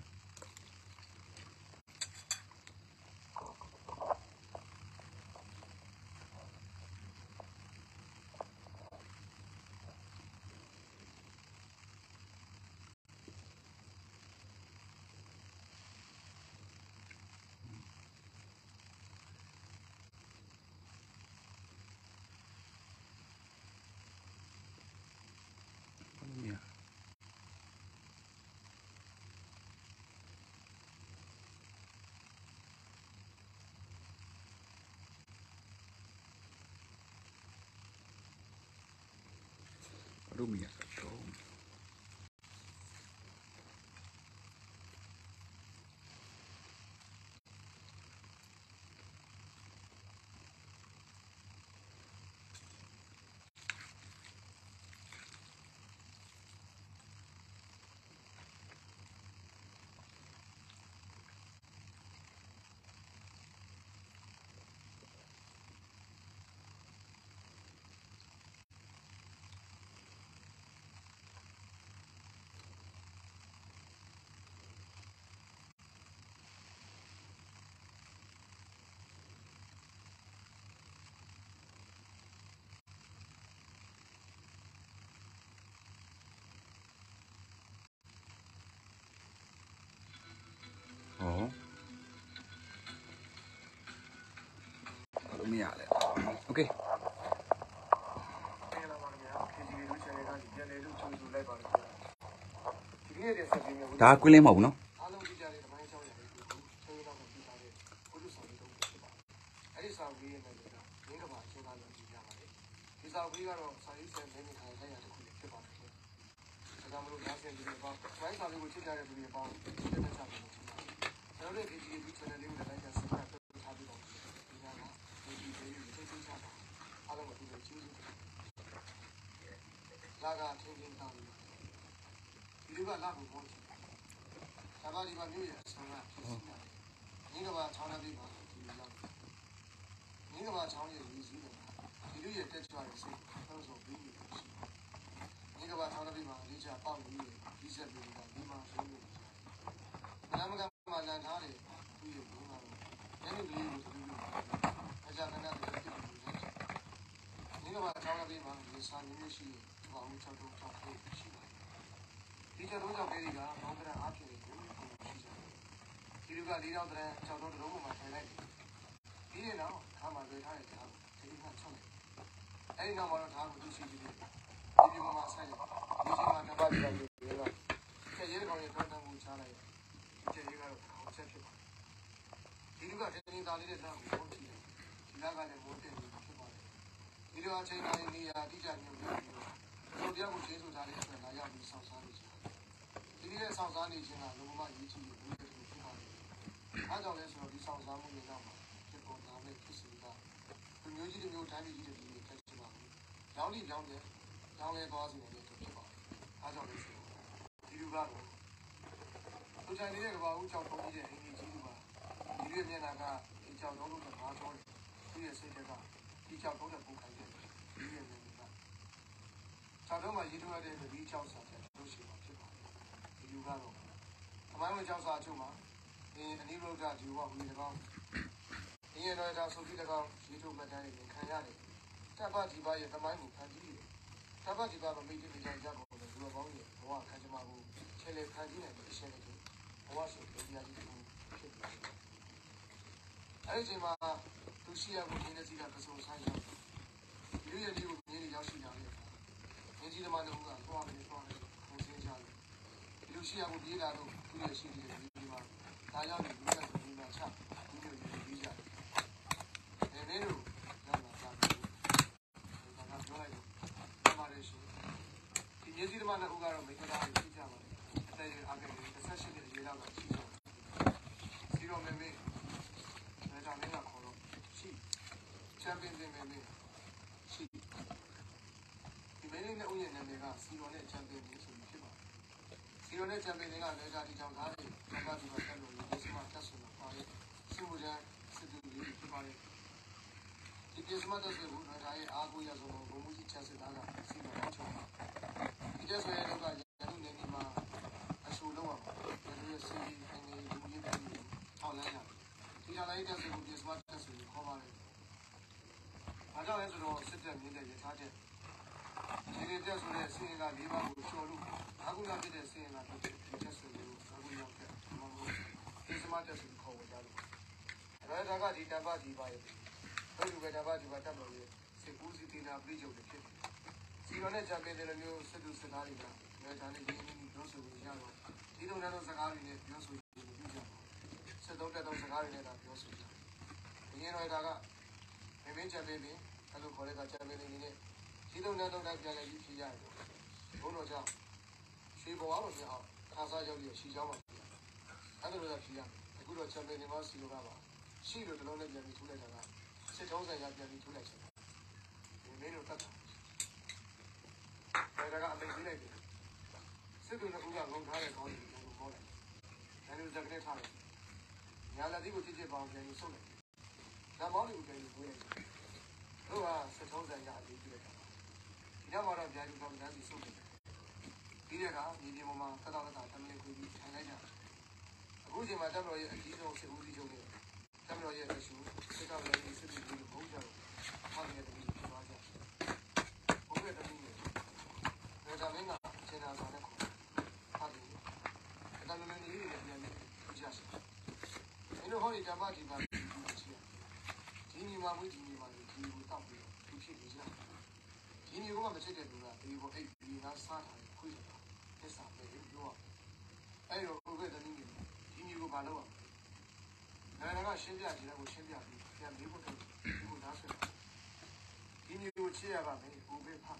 A: Rumia satu. Ồ. Rumia lại. Ok. Đã quên lên màu nó.
C: Laga thinking down. You got lagu one. Sabali ba new year sana. Ni ba chana bi ba. Ni ba chana ye easy ba. New year tet chwa se. Those of you. Ni ba chana bi ba ni cha pa ni ye. Di set bi ba ni ma so ni. Malam ka ma lan tha de. Tu ye bu ma. Ni bi ni tu ni. Aja kana de ti ni. Ni ba chana bi ba ni sa ni ni shi. Wow, we talk about talk about she. These are those of very good. How can I ask you? You got lead out there. Talk about the room. My friend. You know, come on, we have it. Tell you what, something. Any number of times we see you. If you want to say, you see my number. You know, say you know you don't know who's on it. You say you got to check it. You got any dollar that now? You got any more than you can buy. You know, I say now you need a teacher. So they are going to change the direction and I am in South Africa. If you get South Africa, no matter what you do, you will get to the I don't listen to the South African number. ပေါ်လာမဲ့ဖြစ်စီကလူမျိုးကြီးတစ်မျိုးတိုင်းပြည်ကြီးတစ်ပြည်တက်ချင်ပါဘူး။ရောင်းလိရောင်းတယ်ရောင်းလဲသွားစီနေတဲ့ဖြစ်ပါဘူး။အားကြောင့်လည်းဆိုဒီလူကတော့သူကြိုင်နေတဲ့ကဘာဦးကြောင့်တုံးကြီးတဲ့အင်ကြီးကြီးပါဒီလိုမျက်နှာကဒီကြောင့်လုံးလုံးကငါးချောတယ်သူရဲ့စိတ်ကဒီကြောင့်တုံးတဲ့ပုံခိုင်းတယ်ဒီရဲ့မျက်နှာကကြောင့်တော့မှရေးထုတ်ရတဲ့ဒီကြောင့်စားတယ်လို့ရှိမှာဖြစ်ပါတယ်ဒီလူကတော့အမိုင်းဝင်ကြောင့်စားချုပ်မှာဒီအနည်းလို့ကဒီဘဝဝင်တကောင်းဒီရတော့ဒါဆိုပြီးတကောင်းရေးထုတ်မှတ်တမ်းတွေခံရတယ်တပ်ပဒီပါရဲ့သမိုင်းကိုဖန်တီးတယ်တပ်ပဒီပါမမိတ်တိကြကြကုန်တယ်ဒီလိုပေါင်းရဲ့ဘဝခံကြမှာကိုခြေလေဖန်တီးနိုင်တဲ့အရှင်တွေဘဝဆိုတရားကြီးကိုဖြစ်တယ်အဲ့ဒီချိန်မှာသူရှိရဖို့ရင်းနေစီကပစုံဆိုင်ရောက်ဒီလိုရည်ကိုမြင်းတွေရောက်ရှိကြတယ်မြင်းကြီးသမားတို့ကသွားတယ်သွားတယ်ပုံစံကြတယ်ဒီလိုရှိရဖို့ပြေးလာတော့သူရဲ့ရှိတဲ့ဒီမှာဒါရောက်နေဒီကဒီမှာချဒီလိုရည်ပြီးကြတယ်နေနေတို့ရောက်လာတာဒါကပြောလိုက်တော့မှာရရှိဒီမြင်းကြီးသမားတို့ကတော့မိသားစုဖြစ်ကြပါတယ်အဲ့ဒီအားကလေးတစ်ဆက်ရှိတဲ့ရေလောက်ရှိတယ်စီရောမေမေဒါကြောင့်လည်းခေါ်တော့ရှိချမ်ပီယံမေမေရှိဒီမေနဲ့ဦးရဲ့နာမည်ကစီရောနဲ့ချမ်ပီယံဆိုပြီးဖြစ်ပါတယ်စီရောနဲ့ချမ်ပီယံကလည်းဒါဒီကြောင့်သားတွေဘာမှဒီမှာတက်လို့ဒီစမှာတက်ဆိုတော့ပါလေစီမူတဲ့စစ်တူလေးဖြစ်ပါတယ်ဒီပြစမတက်ဆိုတော့ဒါရဲ့အားကိုရဆိုတော့ဘုံမူကြီးချက်စစ်သားကစီရောနဲ့ချောင်းဒီကျဆိုရဲ့လောကရန်သူနေဒီမှာအဆူလုံးအောင်ရန်သူရဲ့စီအနေနဲ့ဒီကြီးတွေထောက်လန်းရတယ်ဒီလာလိုက်တဲ့ဆိုကိုပြစမတက်ဆိုခေါ်ပါတယ်။အားကြောင့်လဲဆိုတော့စစ်တပ်မြင့်တဲ့ရထားတဲ့ဒီနေ့တက်ဆိုတဲ့စီရင်က၄ပါးကိုကျော်လို့အခုနောက်ဖြစ်တဲ့စီရင်ကဒီတက်ဆိုလို့အခုရောက်တဲ့ဒီမှာပြစမတက်ဆိုခေါ်ဝင်ကြလို့အဲဒါကဒီတပတ်ဒီပါရဲ့ဘယ်လိုပဲတပတ်ဒီပါတက်လို့ရဲ့စေကူစီတီနာပြည်ချုပ်တွေဖြစ်တယ်။စီရောနဲ့ချန်ပီယံတွေမျိုးစစ်သူစစ်သားတွေကလည်းဒါနဲ့ဒီနေ့ပြောဆိုနေကြတော့ဒီလိုနဲ့တော့စကားတွေနဲ့ပြောဆိုနေကြတယ်။စစ်သုံးတက်သုံးစကားတွေနဲ့ဒါပြောဆိုကြတယ်။ဒီနေ့တော့ဒါကမင်းမင်းချန်ပီယံတွေအဲ့လိုခေါ်တဲ့ကချန်ပီယံတွေနဲ့ဒီလိုနဲ့တော့ပြန်လဲပြီးဖြေရတယ်။ဘုန်းတော်ကြောင့်ရွှေဘဝလို့ပြောအောင်ခါစားရောက်ပြီးရှီချောင်းပါအဲ့လိုလည်းဖြေရတယ်။အခုတော့ချန်ပီယံတွေမှာစီလိုကပါရှိလို့တလုံးနဲ့ပြန်ပြီးထိုးလိုက်တာကစစ်ထုံးဆိုင်ကပြန်ပြီးထိုးလိုက်ချင်တယ်။ဒီမင်းတို့တတ်တာ။ဒါကအမိတ်သေးလိုက်တယ်။စစ်သူတို့ကငုံထားတဲ့ခေါင်းတွေကိုခေါ်လိုက်။ဒါလိုဇက်ကနေထားတယ်။ညာလက်ဒီကိုကြည့်ကြည့်ပါအောင်ပြန်ပြီးဆုပ်လိုက်။ဒါမောင်းတွေကိုပြန်ပြီးဝေးလိုက်။တို့ကစစ်ထုံးဆိုင်ကအရေးကြီးတယ်။ဒီတော့မှတော့ပြန်ပြီးတော့ပြန်ပြီးဆုပ်လိုက်။ဒီတဲ့ကဒီဒီမှာကတောက်ကတာတမလေးခွေးပြီးထိုင်လိုက်ကြ။အခုချိန်မှာတက်မတော်ရဲ့အကြီးဆုံးစစ်ဦးစီးချုပ်နဲ့တက်မတော်ရဲ့အရှုစစ်ကောက်လည်းစစ်တီကိုဘုံကြတော့ဟောင်းနေတဲ့ပြည်ဖြစ်သွားကြ။ဘုံရဲ့တမီးနဲ့ဒါကမင်းကအချိန်သာဆောင်တဲ့ခေါ်ဟာဒီဒါလည်းလည်းလေးတွေပြန်ပြီးကြည့်ရစီ။မင်းတို့ဟောဒီတမ္ပါဒီပါဒီညီမမွေးဒီညီမလေးဒီကိုတောက်ပြီးသူဖြစ်နေကြ။ဒီညီကမချစ်တဲ့သူကဒီကိုအိတ်ဒီနာစားထားတယ်ခွေးတာ။သက်စာပဲပြော။အဲ့တော့ဘုံရဲ့တမီးဒီညီကိုမလုပ်အောင်နိုင်ငံကရှင်းပြကြည့်တယ်ကိုရှင်းပြပြီးပြန်ပြီးဖို့တယ်ဒီကိုသားဆွဲဒီမျိုးကိုချေရပါမယ်ကိုပဲဖတ်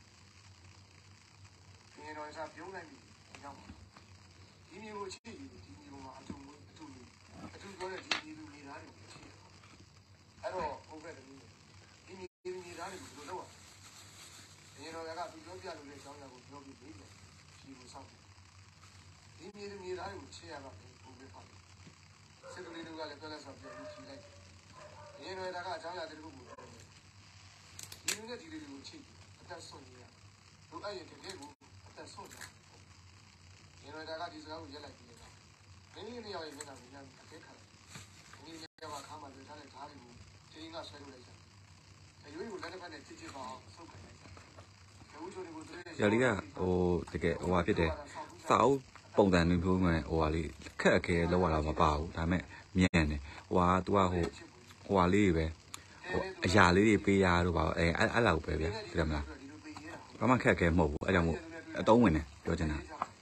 C: ဒီတော့စားပြုံးလိုက်ပြီဒီကြောင့်ဒီမျိုးကိုချေပြီးဒီမျိုးမှာအထုံအထုအထုပြောတဲ့ဒီမျိုးလူနေသားတွေကိုချေအဲ့တော့ကိုပဲတည်းဒီမျိုးနေသားတွေကိုဘယ်လိုလုပ်ရလဲဒီတော့ကသူပြောပြလို့လေကျောင်းသားကိုပြောပြီးပြီဒီကိုစောင့်ဒီမျိုးနေသားတွေကိုချေရပါမယ်ကိုပဲဖတ်စစ်ကလေးတွေကလည်းပြောလဲဆိုပြန်ပြီးဖြေလိုက်တယ်။ရင်းရွယ်တာကအကြောင်းအရာတွေကိုပြောတယ်။ဒီလိုနဲ့ဒီလိုတွေကိုချိန်အသက်ဆုံးနေရ။တို့အဲ့ရင်တကယ်ကိုအသက်ဆုံးတယ်။ရင်းရွယ်တာကဒီစကားကိုရက်လိုက်ပြီးတော့မင်းကြီးနေရောက်ရင်မျက်နှာကိုပြန်အခဲခါတယ်။မင်းကြီးကခါမှတွေ့ထားတဲ့ဓာတ်တွေကိုချိန်ကဆွဲလို့လိုက်တယ်။အရွေးကိုလက်တစ်ဖက်နဲ့ချစ်ချစ်ပါအောင်ဆုပ်ခိုင်းလိုက်တယ်။ဒီဦးချိုတွေကိုတွေ့ရ
A: လေးကဟိုတကယ်ဟိုဟာဖြစ်တယ်စာအုပ်ပုံစံမျိုးမျိုးဟိုဟာလေးခက်အခဲလောက်ရတာမပါဘူးဒါပေမဲ့မြန်တယ်ဟိုဟာ तू ကဟိုဟိုဟာလေးတွေပဲဟိုအရာလေးတွေပေးရတော့ပါအဲအဲ့အဲ့လောက်ပဲဗျာသိတယ်မလားဘာမှခက်အခဲမဟုတ်ဘူးအဲ့ကြောင့်မို့အတုံးဝင်တယ်ပြောချင်တာ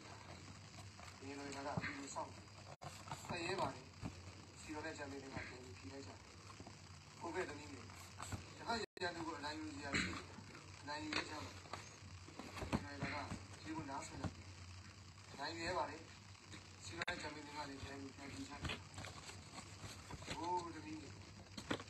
C: နိုင်ရဲပါလေစီရိုချမ်းပီယံကလည်းပြန်ပြီးပြန်ပြီးချမ်းဟိုတမီး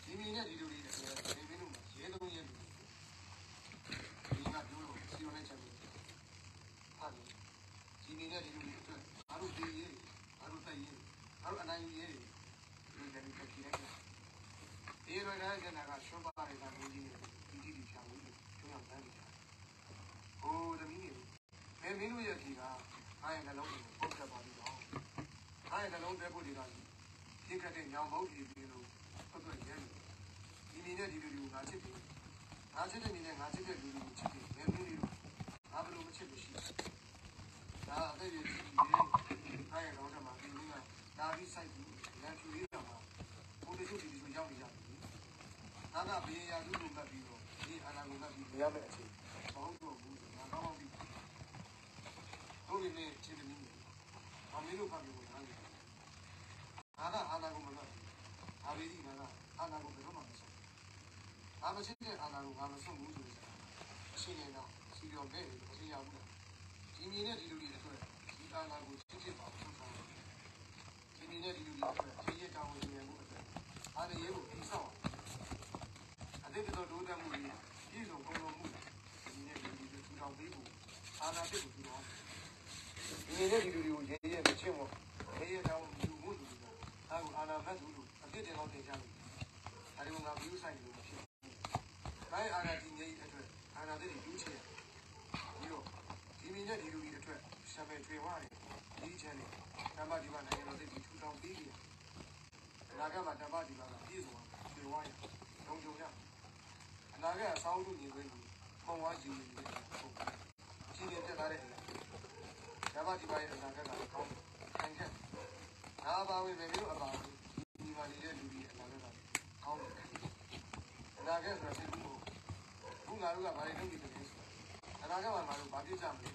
C: နဲ့ဒီလူတွေလည်းနေမင်းတို့မှာရဲသုံးရဲလူဒီကပြောလို့စီယိုနဲ့ချက်ပြီးဟာဒီနေနဲ့ဒီလူတွေအတွက်အားလို့ဒီရဲအားလို့တိုက်ရဲအားလို့အနိုင်ရဲဒီလည်းဒီကကြည့်လိုက်ဒီလိုလည်းကျန်တာကရှုံးပါနေတာမျိုးကြီးနေဒီဒီဒီချောင်းလို့ကျုံအောင်တန်းနေတာဟိုတမီးနေမင်းမင်းတို့ရဲ့ဒီကအားရနှလုံးကိုပုတ်ဆက်ပါပြီးတော့အားရနှလုံးတွဲဖို့ဒီကဒီကတဲ့ညောင်မုတ်ကြီးပြီးလို့ဖတ်ဖတ်ရဲဒီနေနဲ့ဒီလူတွေကိုငါချစ်တယ်ငါချစ်တဲ့နေနဲ့ငါချစ်တဲ့လူတွေကိုချစ်တယ်မင်းမင်းတို့ငါဘယ်လိုမချစ်လို့ရှိဒါအသက်ကြီးကြီးအားရတော့တမှာဒီလူကဒါပြီးစိုက်ပြီးလမ်းဖြူလေးတော့မှာဘုရားချုပ်ဒီလိုရောက်နေကြတယ်ငါကဘေးရာလူလူမှတ်ပြီးတော့ဒီအာနာကိုမှတ်ပြီးရမယ်အချိန်မဟုတ်တော့ဘူးငါတော့ပြီးတို့ဒီနေ့ချင်းတမီးအမေတို့ဖတ်ပြီးတော့ငါကအာနာအာနာကိုမမှတ်အာဘေးဒီငါကအာနာကိုဘယ်တော့မှမဆုံးအာမချစ်တဲ့အာနာကိုငါမဆုံးဘူးဆိုတော့အချိန်နဲ့တော့စီရောမဲ့လို့မသိရဘူးဒီနေနဲ့ဒီလူတွေအတွက်ဒီအာနာကိုချစ်ချစ်ပါဆုံးဆောင်ဒီနေနဲ့ဒီလူတွေအတွက်ဒီရဲ့တောင်းဝင်နေမှုအတွက်အားရရေးကိုပြီးဆောင်အတိတ်ကတော့ဒုတက်မှုကြီးပြည်စုံကုန်လုံးမှုဒီနေ့ဒီလူတွေထူထောင်ပေးဖို့အာဏာဖြစ်ဖို့ထူထောင်ဒီနေ့ဒီလူတွေကိုရဲရဲမချစ်မို့ရဲရဲတောင်းလူမှုလူတွေကအားကိုအာဏာမတ်သူလို့အပြစ်တင်တော့တင်ကြလို့အဲဒီကငါဘီယူဆိုင်လို့ဖြစ်ဘိုင်းအာဏာတည်ငြိမ်အတွက်အာဏာတွေယူချင်ပြီးတော့ဒီမင်းနဲ့ဒီလူတွေအတွက်ဆံပေထွေဝါတယ်ဒီချမ်းနဲ့ဓမ္မဒီမှာနိုင်ငံတော်တွေထူထောင်ပေးတယ်အနာဂတ်မှာဓမ္မဒီမှာပြည့်စုံထွေဝါရလုံခြုံရအနာဂတ်အဆောင်လို့ညီသွင်းပြီးပုံဝါကြည့်နေတယ်ဟုတ်ရှင်းနေတက်လာတဲ့အရာဓမ္မဒီမှာရဲ့အနာဂတ်ကကောင်းခံခဲ့ငါပါဝင်မယ်မျိုးအပါဝင်ဒီမှာနေတဲ့လူတွေအနာဂတ်ကကောင်းတယ်အနာဂတ်ဆိုတာစိတ်ကူးဘူးခုငါတို့ကဘာတွေလုပ်နေတယ်လဲအနာဂတ်မှာငါတို့ဘာပြစ်ကြမလဲ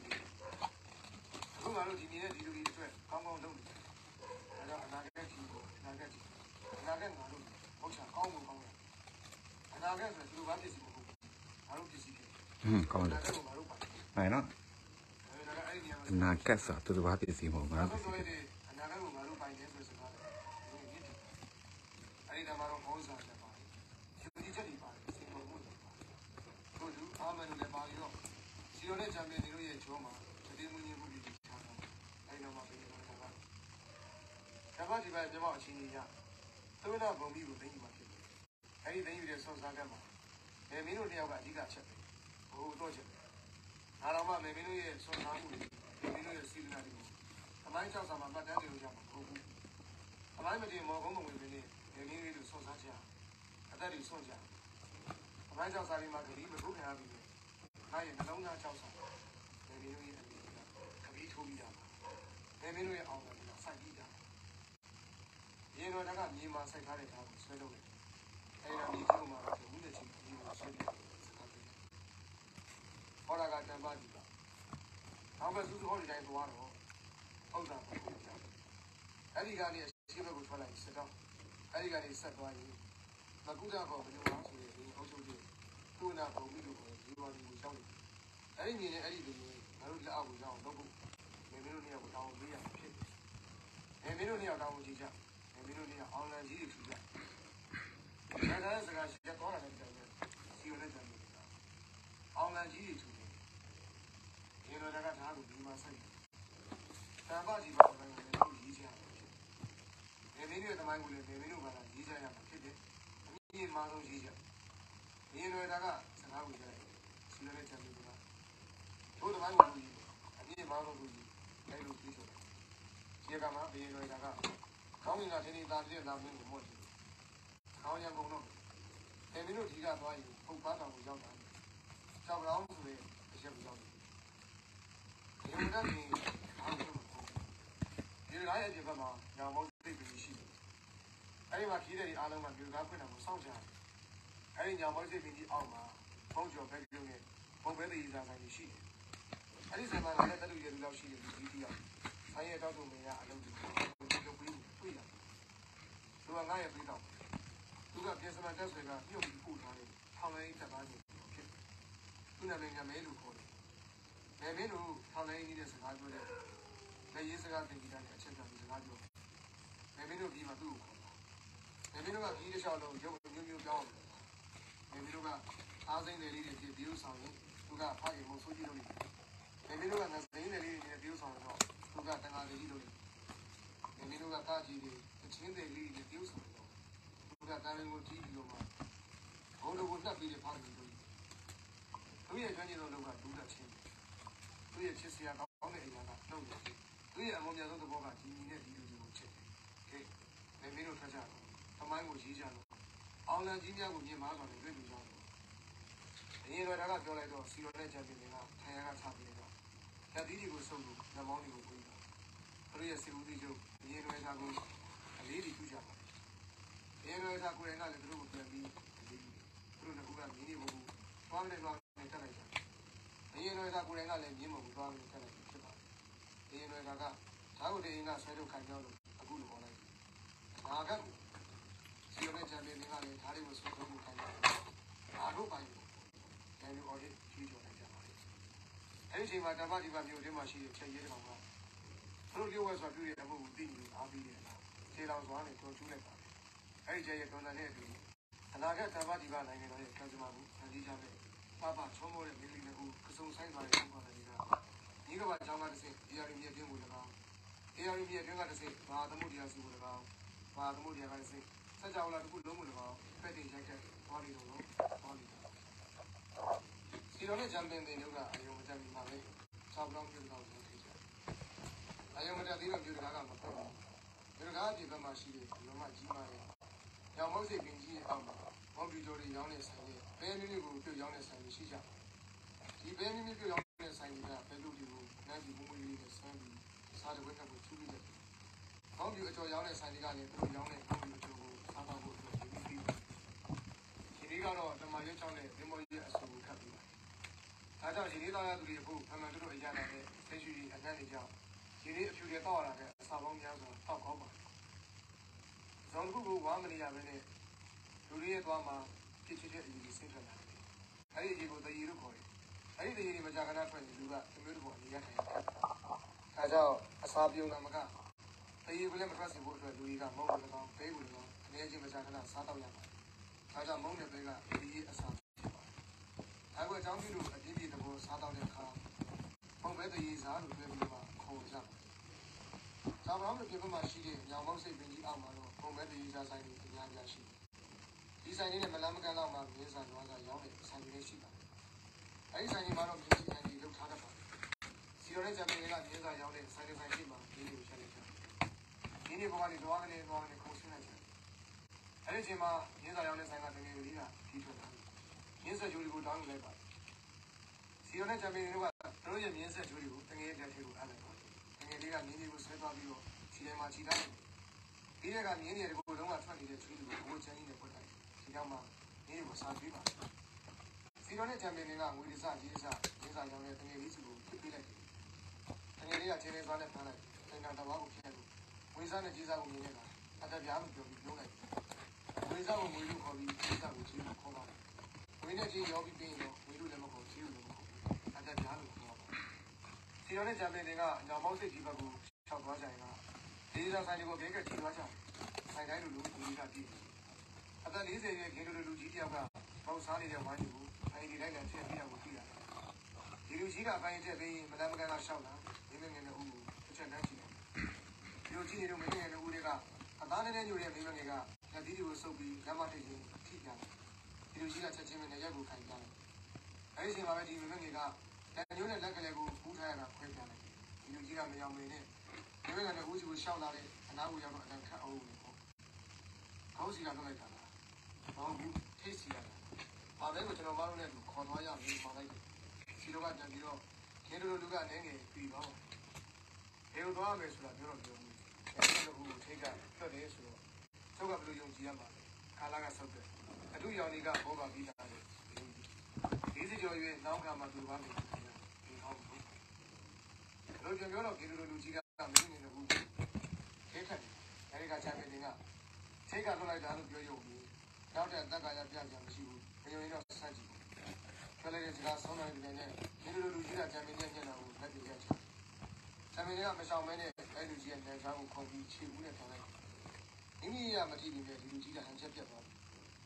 C: အခုငါတို့ဒီနေတဲ့ဒီလူတွေအတွက်ကောင်းကောင်းလုပ်နေတယ်အဲတော့အနာဂတ်ကြီးအနာဂတ်ကြီးအနာဂတ်ငါတို့ဟုတ်ချာကောင်းမှုကောင်းတယ်အနာဂတ်ဆိုသူတို့ဘာဖြစ်စီမဟုတ်ဘူးငါတို့ဖြစ်စီတယ်
A: ဟွန်းကောင်းတယ်နိုင်နော်အနာကက်ဆိုသူတို့ဘာဖြစ်စီမဟုတ်ငါတို့
C: အနာဂတ်ကိုငါတို့ပိုင်တယ်ဆိုစကားတယ်အဲဒီတမှာတော့ဘောဇာတယ်ပါတယ်ယူဒီချက်တွေပါတယ်စင်ပေါ်မှုတွေပါတယ်တို့သူအာမန်လည်းပါပြီးတော့စီရိုနဲ့ချန်ပီယံတွေရဲ့ဂျောမှာတည်မှုညမှုတွေထားတာအဲဒီတော့မှပြင်တော့တာပါဓမ္မဒီပိုင်းကျွန်တော်အချင်းကြီးရသုဝနာဘုံပြီးကိုသိယူမှာဖြစ်တယ်အဲဒီသိယူတဲ့ဆော့စားကတ်မှာမေမင်းတို့တယောက်ကအဓိကချက်ပဲဟိုတော့ချက်အားလုံးမှမေမင်းတို့ရဲ့ဆော့စားမှုတွေမေမင်းတို့ရဲ့စီလနာတွေကိုအမိုင်း၆ဆာမှာမှတ်တမ်းတင်လို့ရမှာမဟုတ်ဘူးအမိုင်းမတင်မော်ကုန်းမဝင်နေမေမင်းတို့ဆော့စားချအသက်တွေဆွန့်ကြအမိုင်း၆ဆာလေးမှာကလေးမထုတ်ခံရပြီငါရဲ့နှလုံးသား၆ဆာမေမင်းတို့ရဲ့အမိကကလေးထိုးပြီးတာမေမင်းတို့ရဲ့အောင်တယ်ကစိုက်ပြီးတာရေတော်တကမြေမှာစိုက်ထားတဲ့ဓာတ်ကိုဆွဲလို့အဲ့ဒါဒီကျုံမှာတော့ဘူးတဲ့ချင်းဒီကိုဆွဲပြီးဟောတာကတန်ပါကြည့်ပါနောက်ပဲစူးစူးဟောဒီတိုင်းသွားတော့ဟုတ်တာပေါ့အဲ့ဒီကနေအရှိဘက်ကိုထွက်လိုက်စတော့အဲ့ဒီကနေဆက်သွားရင်မကုဒဘောဘယ်လိုလဲဆိုရင်ဒီအုပ်ချုပ်ကြီးသူ့နာပုံပြီးလို့ဒီဘောဒီကိုရှောင်းတယ်အဲ့ဒီနေနဲ့အဲ့ဒီလူတွေငါတို့လက်အောက်ကိုရောက်တော့ဖို့မင်းတို့နေရာကိုတောင်းပေးရဖြစ်တယ်မင်းတို့နေရာတောင်းကြည့်ကြမင်းတို့နေရာအောင်လန်ကြီးတွေထူကြအဲ့ဒါစကားချက်တော့တယ်တဲ့စီယိုနဲ့တမ်းအောင်လန်ကြီးတွေထူတယ်ဒီလိုတကထားလို့ဒီမှာဆက်တယ်တန်ပါဒီပါလည်းမင်းတို့ရေးချင်တယ်မင်းတို့ရဲ့တမိုင်းကိုလည်းမင်းတို့ကလည်းရေးချင်ရမှာဖြစ်တယ်အမြင့်မာဆုံးရေးချင်မင်းတို့တကစကားကိုကြားတယ်စီယိုနဲ့တမ်းလို့ကတို့တမိုင်းကိုရေးအမြင့်မာဆုံးကိုရေးအဲ့လိုပြီးဆိုတယ်ဒီကမှာဘေးတို့တကကောင်းကင်ကထင်းထင်းသားတဲ့သားမင်းကိုမော့ကြည့်ကောင်းရကုန်တော့မင်းတို့ဒီကသွားရင်ပုတ်ပါတော်ကိုရောက်တာကြောက်လောင်းဆိုတဲ့အချက်ကိုရောက်တယ်ဒီလိုနဲ့ဒီအားလုံးကိုဒီလိုရဲ့ဒီဘက်မှာညောင်မောင်းသိပ်ပြီးရှိတယ်အဲဒီမှာခီးတဲ့အားလုံးကဒီလိုကားခွင့်တာကိုစောင့်ကြတယ်အဲဒီညောင်မောင်းသိပ်ပြီးအောက်မှာပုံကျော်ဘက်ပြုံးနဲ့ပုံပဲသေးစားဆိုင်ရှိတယ်အဲဒီဆိုင်မှာလည်းတက်လူရလူလောက်ရှိတယ်ဒီဒီရောက်ဆိုင်ရဲ့တောက်တို့မင်းကအလုပ်တွေဒီလိုပြီးတွေ့ရတယ်သူကငါ့ရဲ့ပြီးတော့သူကပြင်စမတက်ဆွေကမြုပ်ပြီးပို့ထားတယ်ထောင်လိုက်တက်သားနေဖြစ်သူနာမည်ကမဲလို့ခေါ်တယ်မဲမင်းတို့ထောင်လိုက်နေတဲ့စကားပြောတဲ့လက်ရေးစကားသင်ကြတဲ့အချက်ပြပြီးစကားပြောမဲမင်းတို့ဒီမှာသူ့ကိုခေါ်တာမဲမင်းတို့ကဒီတစ်လျှောက်လုံးရုပ်မျိုးမျိုးပြပြောင်းနေပြီးတော့ကအားစိမ့်တယ်လေးတွေဒီဥဆောင်ရင်သူကဖခင်မဆိုးကြီးလို့နေပြီးတော့ကငစိမ့်တယ်လေးတွေဒီဥဆောင်တော့သူကတန်ခါလေးကြီးလို့နေပြီးတော့ကတာကြီးတွေအချင်းတွေလေးတွေဒီဥဆောင်တော့သူကတန်ရင်းကိုကြီးပြီးတော့မှဘုံလိုကိုနှက်ပြီးဖခင်လို့သူရဲ့ကျွမ်းကျင်သောလောကဒုက္ခချင်းသူရဲ့ချစ်စရာကောင်းတဲ့အရာကနှုတ်တယ်သူရဲ့အမောင်မြတ်သောသဘောကဒီညီနဲ့ဒီလူတွေကိုချစ်တယ်ကဲနေပြီးတော့ထွက်ကြတော့သမိုင်းကိုရေးကြတော့အောင်လန်ကြီးများကိုမြင်မှာဆိုတယ်တွေ့လို့ရတယ်အရင်တော့ဒါကပြောလိုက်တော့စီရိုနဲ့ချန်ပီယံတွေကထိုင်ရကချပြီးတော့လက်သီးတွေကိုစုပ်လို့လက်မောင်းတွေကိုဝေးတာသူတို့ရဲ့စီဦးသီးချုပ်အရင်တော့ဒါကိုအလေးတွေထူကြပါတယ်အရင်တော့ဒါကိုယ်တိုင်ကလည်းသူတို့ကိုပြန်ပြီးအလေးတွေသူတို့ကကမင်းတွေဘုံသွားနေတော့နေတက်လိုက်တာအရင်တော့ဒါကိုယ်တိုင်ကလည်းမြင်းမဟုတ်သွားပြီးတက်လိုက်ဖြစ်ပါတယ်အရင်တော့ဒါကဓာတ်ကိုတေးကဆွဲထုတ်ခိုင်ပြောလို့အခုလိုပေါ်လိုက်ဒါကစီရိုနဲ့ချန်ပီယံတွေကလည်းဓာတ်တွေကိုဆွဲထုတ်မှုခိုင်တယ်အားထုတ်ပါอยู่တယ်လူအော်ဒီကြီးကျော်နေကြပါတယ်အဲဒီအချိန်မှာတပတ်ဒီပတ်မျိုးတင်းမှာရှိတဲ့ချက်ရေးတောင်ကသူတို့ပြောဝဲဆိုပြည့်တဲ့အမှုကိုသိနေအားပြီးတယ်လားခြေတော်စွာနဲ့ကြော်ကျူးလိုက်ပါတယ်အဲဒီချက်ရဲ့ကွန်တန်နဲ့အတူအနာဂတ်တပတ်ဒီပတ်နိုင်ငံတော်ရဲ့ကံကြမ္မာကိုဖန်တီးကြမယ်ပပချုံးမိုးတဲ့မိလီနဲ့ဦးကစုံဆိုင်သွားတဲ့ကွန်တန်တွေကညီကဘာကျောင်းကတစ်ဆင့်ဒီယာရီမြေပြင်းကို၎င်းဒီယာရီမြေပြင်းကတစ်ဆင့်ဘာသမုဒ္ဒရာစီကို၎င်းဘာသမုဒ္ဒရာကတစ်ဆင့်စัจ java လာတစ်ခုလုံးကို၎င်းဖက်တင်ရိုက်ခဲ့သွားနေတော့လို့သွားနေတယ်စီရိုနဲ့ချန်ပီယံတွေကအယုံမတက်မိပါလေဆောက်တောင်းပြုတော့လုပ်ခဲ့ကြအယုံမတက်သေးတော့ပြုတကားကမဖက်ဘူးပြုတကားအပြင်ဘက်မှာရှိတဲ့လူမကြီးမားရဲ့ရောင်မုတ်စိတ်ပင်ကြီးရဲ့အောက်မှာကွန်ပျူတာတွေရောင်းနေဆိုင်ရဲ့ဘဲမျိုးမျိုးကိုပြုတ်ရောင်းနေဆိုင်တွေရှိကြဒီဘဲမျိုးမျိုးပြုတ်ရောင်းနေဆိုင်တွေကဘဲလူတွေကိုနိုင်ပြီးမွေးမွေးလေးနဲ့ဆန်းပြီးစားတဲ့ဘက်ကကိုချူပြီးတယ်ကွန်ပျူတာအကျော်ရောင်းနေဆိုင်တွေကလည်းသူတို့ရောင်းတဲ့ကွန်ပျူတာကိုစားတော့ဖို့အတွက်ပြီးပြီးဒီနေ့ကတော့ဓမ္မရွက်ချောင်းနဲ့ဒီမော်ရဲ့အဆူကိုခတ်ပြီးဒါကြောင့်ဒီနေ့သားရသူတွေဖို့အမှန်တို့အရာနဲ့ဆေးရှူကြီးအနှံ့နေကြဒီနေ့အဖြူတွေတောက်လာတဲ့အစာပေါင်းများစွာတောက်ကောင်းပါတယ်။ဇောင်းတစ်ခုကိုဝါမနေရဘဲနဲ့လူတွေရဲ့သွားမှာဖြစ်ဖြစ်တဲ့အရေးကြီးဆင်းထွက်လာတယ်။အဲဒီအရေးကိုတရေလို့ခေါ်တယ်။အဲဒီတရေတွေမကြခဏထွက်နေလူကတမျိုးတစ်ပေါ်အနေရထိုင်တယ်။ဒါကြောင့်အစာပြုံတာမကတရေကလည်းမထွက်စေဖို့အတွက်လူတွေကမုန်းလို့၎င်းဘဲကို၎င်းအနေချင်းမကြခဏစားတော့ရပါတယ်။ဒါကြောင့်မုန်းတဲ့ဘဲကဒီရေအစာအခုအကြောင်းပြုလို့အပြည့်ပြည့်တဘောစားတော့တဲ့အခါပုံပဲတရေစားလို့ပြောပြီးတော့ခေါ်ကြတယ်။ဇာဘောင်းတို့ပြပမှာရှိတဲ့ညောင်မောက်စိတ်ပင်ကြီးအောက်မှာတော့ပုံပဲတရေစားဆိုင်တွေအများကြီးရှိတယ်။ဒီဆိုင်တွေနဲ့မလန်းမကန်းတော့မှမြင်းစာနွားစာရောင်းတဲ့ဆိုင်တွေရှိပါတယ်။အဲဒီဆိုင်တွေမှာတော့မြင်းစီဆိုင်တွေလောက်ထားတတ်ပါတယ်။စီရိုနဲ့ဂျပန်ကမြင်းစာရောင်းတဲ့ဆိုင်တွေဆိုင်ရှိမှဒီလိုချက်လိုက်ကြတယ်။ဒီနေ့ဘဝကနေသွားကနေသွားကနေခုံဆင်းလိုက်ကြတယ်။အဲဒီအချိန်မှာမြင်းစာရောင်းတဲ့ဆိုင်ကတကယ်ကြီးကပြီးထွက်လာတယ်။မြင်းဆက်ကြိုးတွေကိုတောင်းယူလိုက်ပါတယ်စီရိုနဲ့ချန်ပီယံတွေကတို့ရဲ့မြင်းဆက်ကြိုးတွေကိုတငယ်တက်ထဲကိုအားလိုက်ပါတယ်။တငယ်လေးကမြင်းတွေကိုဆွဲသွားပြီးတော့ခြေထဲမှာခြိထားတယ်။ဒီကမြင်းတွေကိုတုံးကထွက်နေတဲ့ချွေးတွေကိုဘိုးချမ်းကြီးနဲ့ပတ်တယ်။ဒီကြောင့်မှမြင်းတွေကိုစားပေးပါတယ်။စီရိုနဲ့ချန်ပီယံတွေကငွေဒစကြီးဒစရင်းစာရောင်းတဲ့တငယ်လေးစီကိုပြစ်ပေးလိုက်တယ်။တငယ်လေးကခြေထဲသွားနဲ့ဖမ်းလိုက်။တိုင်တာတဝါကိုဖျက်လို့ငွေစားနဲ့ကြီးစားကိုမြင်နေတာအသက်ပြားလို့ပြောပြီးပြုံးလိုက်တယ်။ငွေစားကိုငွေလို့ခေါ်ပြီးကြီးစားကိုကြီးလို့ခေါ်ပါတယ်။ငွေနဲ့ကြီးရောပြီးပြီးရင်ငွေလို့လည်းမခေါ်ကြီးလို့လည်းမခေါ်အတက်ပြားလို့ပြောပါတယ်။စီရိုနဲ့ဂျပန်တွေကညောင်မောက်စိတ်ကြီးဘက်ကိုခြောက်သွားကြရင်ကဒီလိုဆိုင်တွေကိုဘဲကကြီးသွားကြတယ်။ဆိုင်တိုင်းလူလူလူကြီးကကြည့်တယ်။အသက်၄၀ရဲ့ဂင်းလူလူကြီးတယောက်ကပေါက်စားနေတဲ့ဝိုင်းတွေကိုအိမ်ဒီလိုက်နဲ့ထည့်ပြီးတော့ကြည့်ရတယ်။ဒီလူကြီးကအပိုင်းချက်ပြီးမတမ်းမကန်ကရှောက်လာမင်းမငယ်နဲ့ဦးကိုတစ်ချက်တန်းကြည့်တယ်။ဒီလူကြီးတွေမင်းငယ်နဲ့ဦးတွေကအသားနဲ့ညိုတဲ့မင်းမငယ်ကလက်သီးတွေကိုစုပ်ပြီးလက်မထိတ်ချင်းထိကြတယ်။ဒီလူကြီးကချက်ချင်းနဲ့ရက်ကိုခိုင်ကြတယ်။အဲဒီအချိန်မှာပဲဒီမင်းမငယ်ကလက်ညိုးနဲ့လက်ကလေးကိုပူးထားရတာခွဲပြလိုက်တယ်။ဒီလူကြီးကမယောင်မင်းနဲ့မင်းမငယ်နဲ့ဦးစီကိုရှောက်လာတဲ့အနားကိုရောက်တော့အတန်ခတ်အောင်လို့ပေါ့။ခေါင်းစီကလွတ်လိုက်တာလား။ဘောင်းဘူးထိတ်စီရတယ်။ဘာပဲကိုကျွန်တော်မတို့နဲ့ခေါ်သွားရမယ်ခေါ်လိုက်တယ်။စီတော့ကပြန်ပြီးတော့ခဲတို့လူကအနေငယ်ပြီးတော့ဘယ်လိုသွားမယ်ဆိုတာပြောတော့ပြောဘူး။အဲဒီလိုကိုထိတ်ကတွတ်တယ်ဆိုတော့သူကဘယ်လိုယုံကြည်ရမှာလဲ။ခါလာကဆုတ်တယ်။အတူရောင်လေးကဘောပါပြီးတာလေ။ဒီစီကျော်ရွေးနောက်ခါမှသူဘာလို့ဒီဟောင်းဘူး။လို့ပြောတော့ဒီလိုလူကြီးကမင်းနေလို့ဘူး။ထိတ်ခတ်တယ်။အဲဒီကချမ်းပင်တွေကထိတ်ကလွတ်လိုက်တာလို့ပြောရုံပဲ။နောက်တဲ့တက်ကရပြကြမရှိဘူး။မယုံရင်တော့စမ်းကြည့်။ပြောလိုက်တဲ့စကားဆုံးနိုင်တယ်နဲ့ဒီလိုလူကြီးကချမ်းပင်ရဲ့ညံ့တာကိုလက်ပြရက်ချင်။ချမ်းပင်တွေကမဆောင်မဲနဲ့အဲလူကြီးရဲ့နေချောင်းကိုခေါ်ပြီးခြေဦးနဲ့ထောင်လိုက်။မိမိရမကြည့်ပြီးနဲ့ဒီလူကြီးကဟန်ချက်ပြတ်သွားတယ်။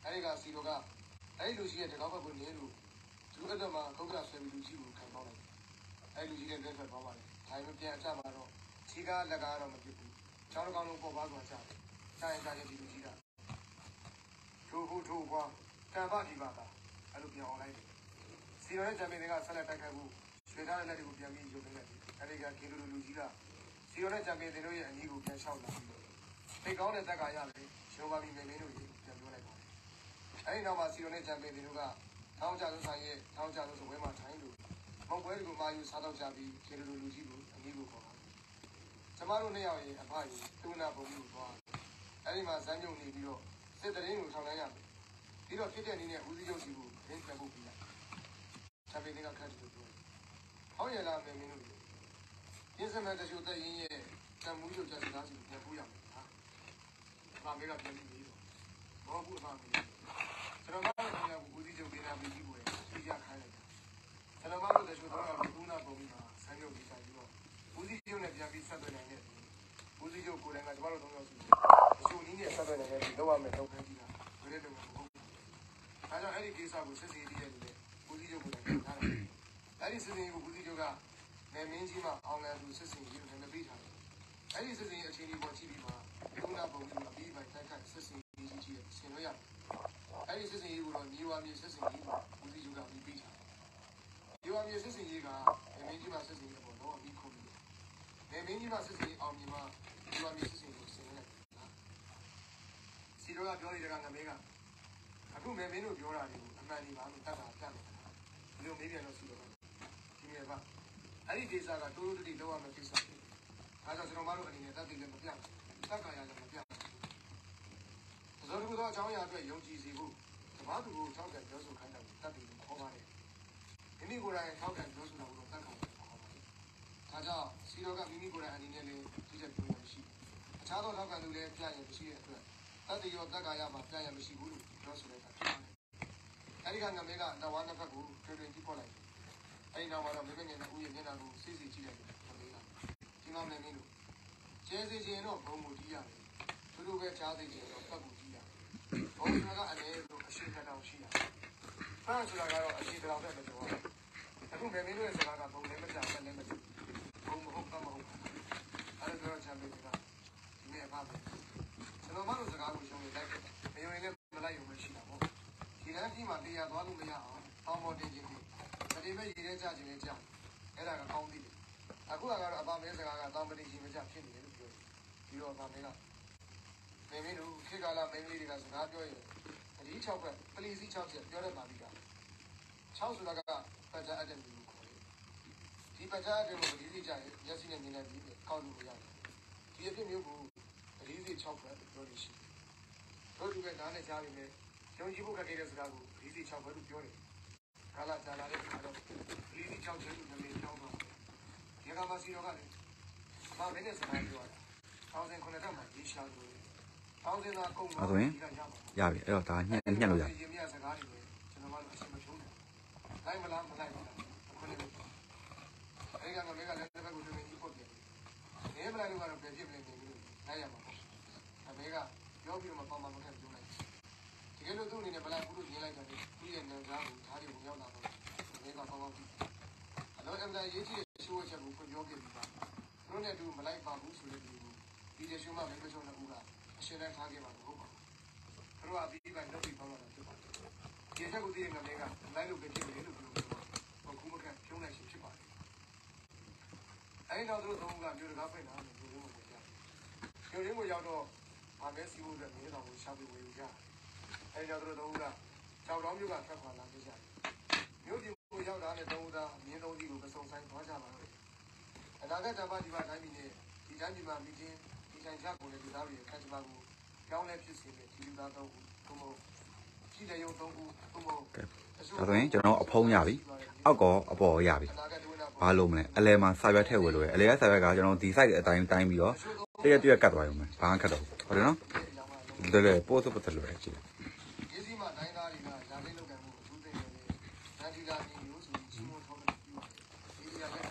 C: အဲဒီကစီတော့ကအဲဒီလူကြီးရဲ့တကောက်ဘက်ကိုနင်းလို့သူ့အတွက်မှာခုတ်ကဆွဲပြီးလူကြီးကိုခံပေါက်လိုက်အဲဒီလူကြီးလည်းလက်ထွက်သွားပါတယ်ဒါပေမဲ့ပြန်အထမှာတော့ခြေကားလက်ကားတော့မဖြစ်ဘူးချောင်းကောင်လုံးပေါ်ပါသွားကြတယ်စာရင်စားတဲ့ဒီလူကြီးကထိုးဖို့ထိုးကွာတန်ပါဒီပါကအဲ့လိုပြောင်းလိုက်တယ်စီရောရဲ့ဂျမ်ပီတွေကဆက်လက်တိုက်ခိုက်ဖို့ရွှေသားတဲ့လက်တွေကိုပြန်ပြီးရုပ်သိမ်းလိုက်တယ်အဲဒီကခေလူလူလူကြီးကစီရောရဲ့ဂျမ်ပီတွေတို့ရဲ့အနီးကိုပြန်လျှောက်လာပြီးထိတ်ကောင်းတဲ့တက်ကရတယ်ရုံပါပြီးမင်းမင်းတို့ပြန်ပြောလိုက်ပါတယ်အဲဒီနောက်မှာစီရောနဲ့ဂျမ်ပီတွေတို့ကထောင်းကြဆုံးဆိုင်ရဲ့ထောင်းကြဆုံးဆိုဝဲမှာထိုင်းလို့မောက်ပွဲတွေကိုမာယူစားတော့ကြပြီးခေလူလူလူကြီးကိုအနီးကိုခေါ်လာကျမတို့နှစ်ယောက်ရဲ့အဖကြီးတူနာပုံမှုကိုသွားအဲဒီမှာဇမ်းမြုံနေပြီးတော့စစ်တရင်ကိုထောင်လိုက်ရမယ်ပြီးတော့ဖြစ်တဲ့အနေနဲ့ဦးစီးချုပ်စီကိုရင်းပြန်ဖို့ပြီးလိုက်ဂျမ်ပီတွေကခတ်တူပြောဟောင်းရလာမယ်မင်းတို့ရင်းစမဲ့တချို့သက်ရင်းရဲ့တံမှုချုပ်ချက်စကားစီကိုပြန်ပို့ရမယ်ဟာအမမေကပြန်ပြီးပြီးတော့ဘောဘူးအမမေကျွန်တော်ကတော့ဦးစီးချုပ်ဒေနာပြီးပြီးကိုကြီးကြခိုင်းလိုက်ကျွန်တော်ကတော့တချို့တော့ဘူးနာပုံပြီးမှာဆန်းရုပ်ဒီဆိုင်ပြီးတော့ဦးစီးချုပ်နဲ့ပြန်ပြီးဆက်သွယ်နိုင်တဲ့ဦးစီးချုပ်ကိုယ်တိုင်ကကျွန်တော်တို့သုံးယောက်စီတချို့နည်းနဲ့ဆက်သွယ်နိုင်တဲ့ဒီလောက်ရမယ်တော့ခန်းကြီးတာဘယ်နဲ့တော့မဟုတ်ဘူးအဲကြောင့်အဲ့ဒီကိစ္စကိုစစ်စီတည်းရဲ့လူတွေဦးစီးချုပ်ကိုယ်တိုင်ပြောထားတယ်အဲ့ဒီစစ်စီကိုဦးစီးချုပ်ကနယ်မင်းကြီးမှာအောင်လန်သူစစ်စီကိုလည်းမပေးထားဘူးအဲ့ဒီစစ်စီအခြေအနေပေါ်ကြည့်ပြီးမှဒုနာပုံပြီးအပြီးပိုင်းတိုက်ခိုက်စစ်စီကြီးကြီးရဲ့ဆင်လို့ရအဲ့ဒီစစ်စီကိုတော့မြေဝါမြေစစ်စီကြီးကိုဦးစီးချုပ်ကပြီးပေးထားတယ်မြေဝါမြေစစ်စီကြီးကနယ်မင်းကြီးမှာစစ်စီအပေါ်တော့ပြီးခုပြီးနယ်မင်းကြီးမှာစစ်စီအောင်မြေမှာမြေဝါမြေစစ်စီကိုဆင်လိုက်စီတော့ကပြောနေတဲ့ကငမဲကအခုမဲမင်းတို့ပြောတာတွေကိုအမှန်ဒီပါလို့တတ်တာပြတ်နေတာဒီလိုမေးပြန်လို့စီတော့ဒီနေ့ကအဲ့ဒီဒေသကတိုးတိုးတိတိလောက်ရမယ့်ကိစ္စဖြစ်တယ်။ဒါကြောင့်ကျွန်တော်မတို့အနေနဲ့တတ်သိလည်းမပြတ်ဘူး။တတ်ခါရလည်းမပြတ်ဘူး။သောတကူသောအကြောင်းအရာအတွက်ယုံကြည်စေဖို့တပါးသူကိုထောက်ကန်ပြောဆိုခိုင်းတယ်တတ်သိလို့ခေါ်ပါတယ်။မိမိကိုယ်တိုင်ထောက်ကန်ပြောဆိုတာကိုတော့တတ်ခါလို့ခေါ်ပါတယ်။ဒါကြောင့်စီတော်ကမိမိကိုယ်တိုင်အနေနဲ့လည်းဒီချက်ပြောရရှိတယ်။အခြားသောထောက်ကန်သူလည်းပြရင်မရှိတဲ့အတွက်တတ်သိရောတတ်ခါရမှာပြရင်မရှိဘူးလို့ပြောဆိုလိုက်တာဖြစ်ပါတယ်။အဲဒီကငမဲကနဝါနှစ်ဖက်ကိုတွင်တွင်ကြည့်ပေါ်လိုက်အဲ့နောက်မှာတော့မိမိနဲ့ဦးရဲ့မျက်နှာကိုစိတ်စိတ်ကြည့်လိုက်တယ်ခမေးကဒီမှာမင်းမင်းတို့ကျဲစီချင်းတော့ဘုံမူတီးရတယ်သူတို့ပဲချားသိချင်းတော့ပတ်မူတီးရတယ်ဘုံဆိုတာကအလည်းလို့အရှိတစ်တောင်ရှိရတယ်ဖန်ဆိုတာကတော့အရှိတစ်တောင်နဲ့မကျော်ဘူးအခုမင်းမင်းတို့ရဲ့စကားကဘုံလည်းမကြောက်နဲ့လည်းမကျော်ဘုံမဟုတ်တော့မဟုတ်အဲ့ဒါတော့ချမ်းပေးတာဒီနေ့ပါပဲကျွန်တော်မတို့စကားကိုရှုံးနေလိုက်တယ်မယုံရင်လည်းမလိုက်ရုံမရှိတာပေါ့ဒီလမ်းကြီးမှာတရားသွားလို့မရအောင်တောင်းပေါ်တင်ခြင်းဒီမဲ့ရည်ရဲကြခြင်းနဲ့ကြောက်အဲ့ဒါကကောင်းသေးတယ်အခုကတော့အပါမဲစကားကတောင်းပတိရှင်မကြဖြစ်နေတယ်လို့ပြောတယ်ပြီးတော့အပါမဲကမင်းမင်းတို့ခေတ်ကာလမင်းလေးတွေကစကားပြောရင်အကြီး၆ဘက်ပလီစီ၆ချက်ပြောတဲ့ပါဠိက၆ဆိုတာကပတ်ကြအပ်တဲ့လူကိုခေါ်တယ်ဒီပတ်ကြအပ်တဲ့လူပလီစီကြရင်မျက်စိနဲ့မြင်နေပြီးကောက်လို့မရတယ်ဒီအဖြစ်မျိုးကိုပလီစီ၆ဘက်ပြောလို့ရှိတယ်တို့ဒီကနားနဲ့ကြားပြီးမယ်ယုံကြည်ဖို့ခက်ခဲတဲ့စကားကိုပလီစီ၆ဘက်လို့ပြောတယ်ကာလာကြာလာတဲ့အခါတော့ပလီစီ၆ချက်လို့နာမည်ကြောင်းတော့ဒီကမှာစီတော့ကလည်းအမမင်းနဲ့စကားပြောတာ၁၉၀ခုနှစ်မှာရေးရှာလို့၁၉၀သာကုန်ပါဆိုရင်
A: ရပြီအဲ့တော့ဒါညှက်ညှက်လို့ရပြီ
C: ရေမြစကားတွေကျွန်တော်တို့အရှင်းမချုံးတယ်လိုက်မလားမလိုက်ဘူးခုနှစ်အဲ့ကငါမင်းကလည်းတစ်ဖက်ကိုတွင်ကြီးပို့တယ်နေမလိုက်လို့ကတော့ပြန်ဖြစ်မနေဘူးလို့လိုက်ရမှာပေါ့အမေကပြောပြီးတော့မပေါ်မှာမခက်ပြောလိုက်တကယ်လို့သူ့အနေနဲ့မလိုက်ဘူးလို့ညင်းလိုက်တယ်သူ့ရဲ့နေသားကိုဓာတ်တွေကိုရောက်လာတော့မင်းကပေါပေါပြီးအလုံးအမရေးကြည့်ရှိုးချက်ကိုဖွင့်ပြောခဲ့ပြီးပါသူတို့နဲ့တူမလိုက်ပါဘူးဆိုတဲ့ဒီကိုဒီတရှိုးမှမင်းမချုံတဲ့ဦးကအရှင်းတိုင်းထားခဲ့ပါတော့ဟုတ်ပါဘူးသူတို့ကပြီးပိုင်းလုပ်ပြီးပေါလာတာဖြစ်ပါတယ်ဒီချက်ကိုသိရင်ငါမင်းကလိုက်လို့ပဲဖြစ်တယ်လို့ပြောတယ်ဟုတ်ခုမကဖြုံးနိုင်ရှိဖြစ်ပါတယ်အဲဒီတော့သူတို့သုံးကမျိုးတကားဖွင့်တာလို့ပြောလို့ရတယ်မျိုးရင်းကိုရောက်တော့ဗာမဲစီဖို့အတွက်မင်းတော်ကိုရှာပြီးဝေယူကြအဲဒီတော့သူတို့သုံးကကြောက်တော်မျိုးကထွက်ခွာလာကြတယ်မျိုးဒီကိုရောက်တာနဲ့သုံးဦးသားမြင်းသုံးကြီးကိုမစုံဆိုင်သွားကြပါတော့အနာဂတ်တပတ်ဒီပါတိုင်းပြည်နဲ့ဒီတိုင်းပြည်မှာမိချင်းဒီဆိုင်ချက်ကိုလည်းဒီသားတွေခက်ကြပါကိုကြောင်းလဲဖြစ်စေတဲ့ဒီလူသားသုံးဦးဘုံဘုံကြည့်တယ်ရုံသုံးဦးဘုံဘုံ
A: ဒါဆိုရင်ကျွန်တော်အဖုံးရပြီအောက်ကောအပေါ်ရပြီဘာလို့မလဲအလဲမှာစာရွက်ထည့်ဝယ်လို့ရအလဲကစာရွက်ကကျွန်တော်ဒီ site အတိုင်းတိုင်းပြီးတော့တရက်တရက်ကတ်သွားရုံပဲဘာမှခက်တော့ဘူးဟုတ်တယ်နော်ဒါလည်းပို့စပတ်လို့ရကြည့်
C: ရေးစီမှာတိုင်းသားတွေကယာသိလောက်ကန်မှုအထူးသိနေတယ်နာဒီလာမျိုးမျိုးဆိုပြီးချင်းမထောက်လို့ပြုတယ်ဒီရရက်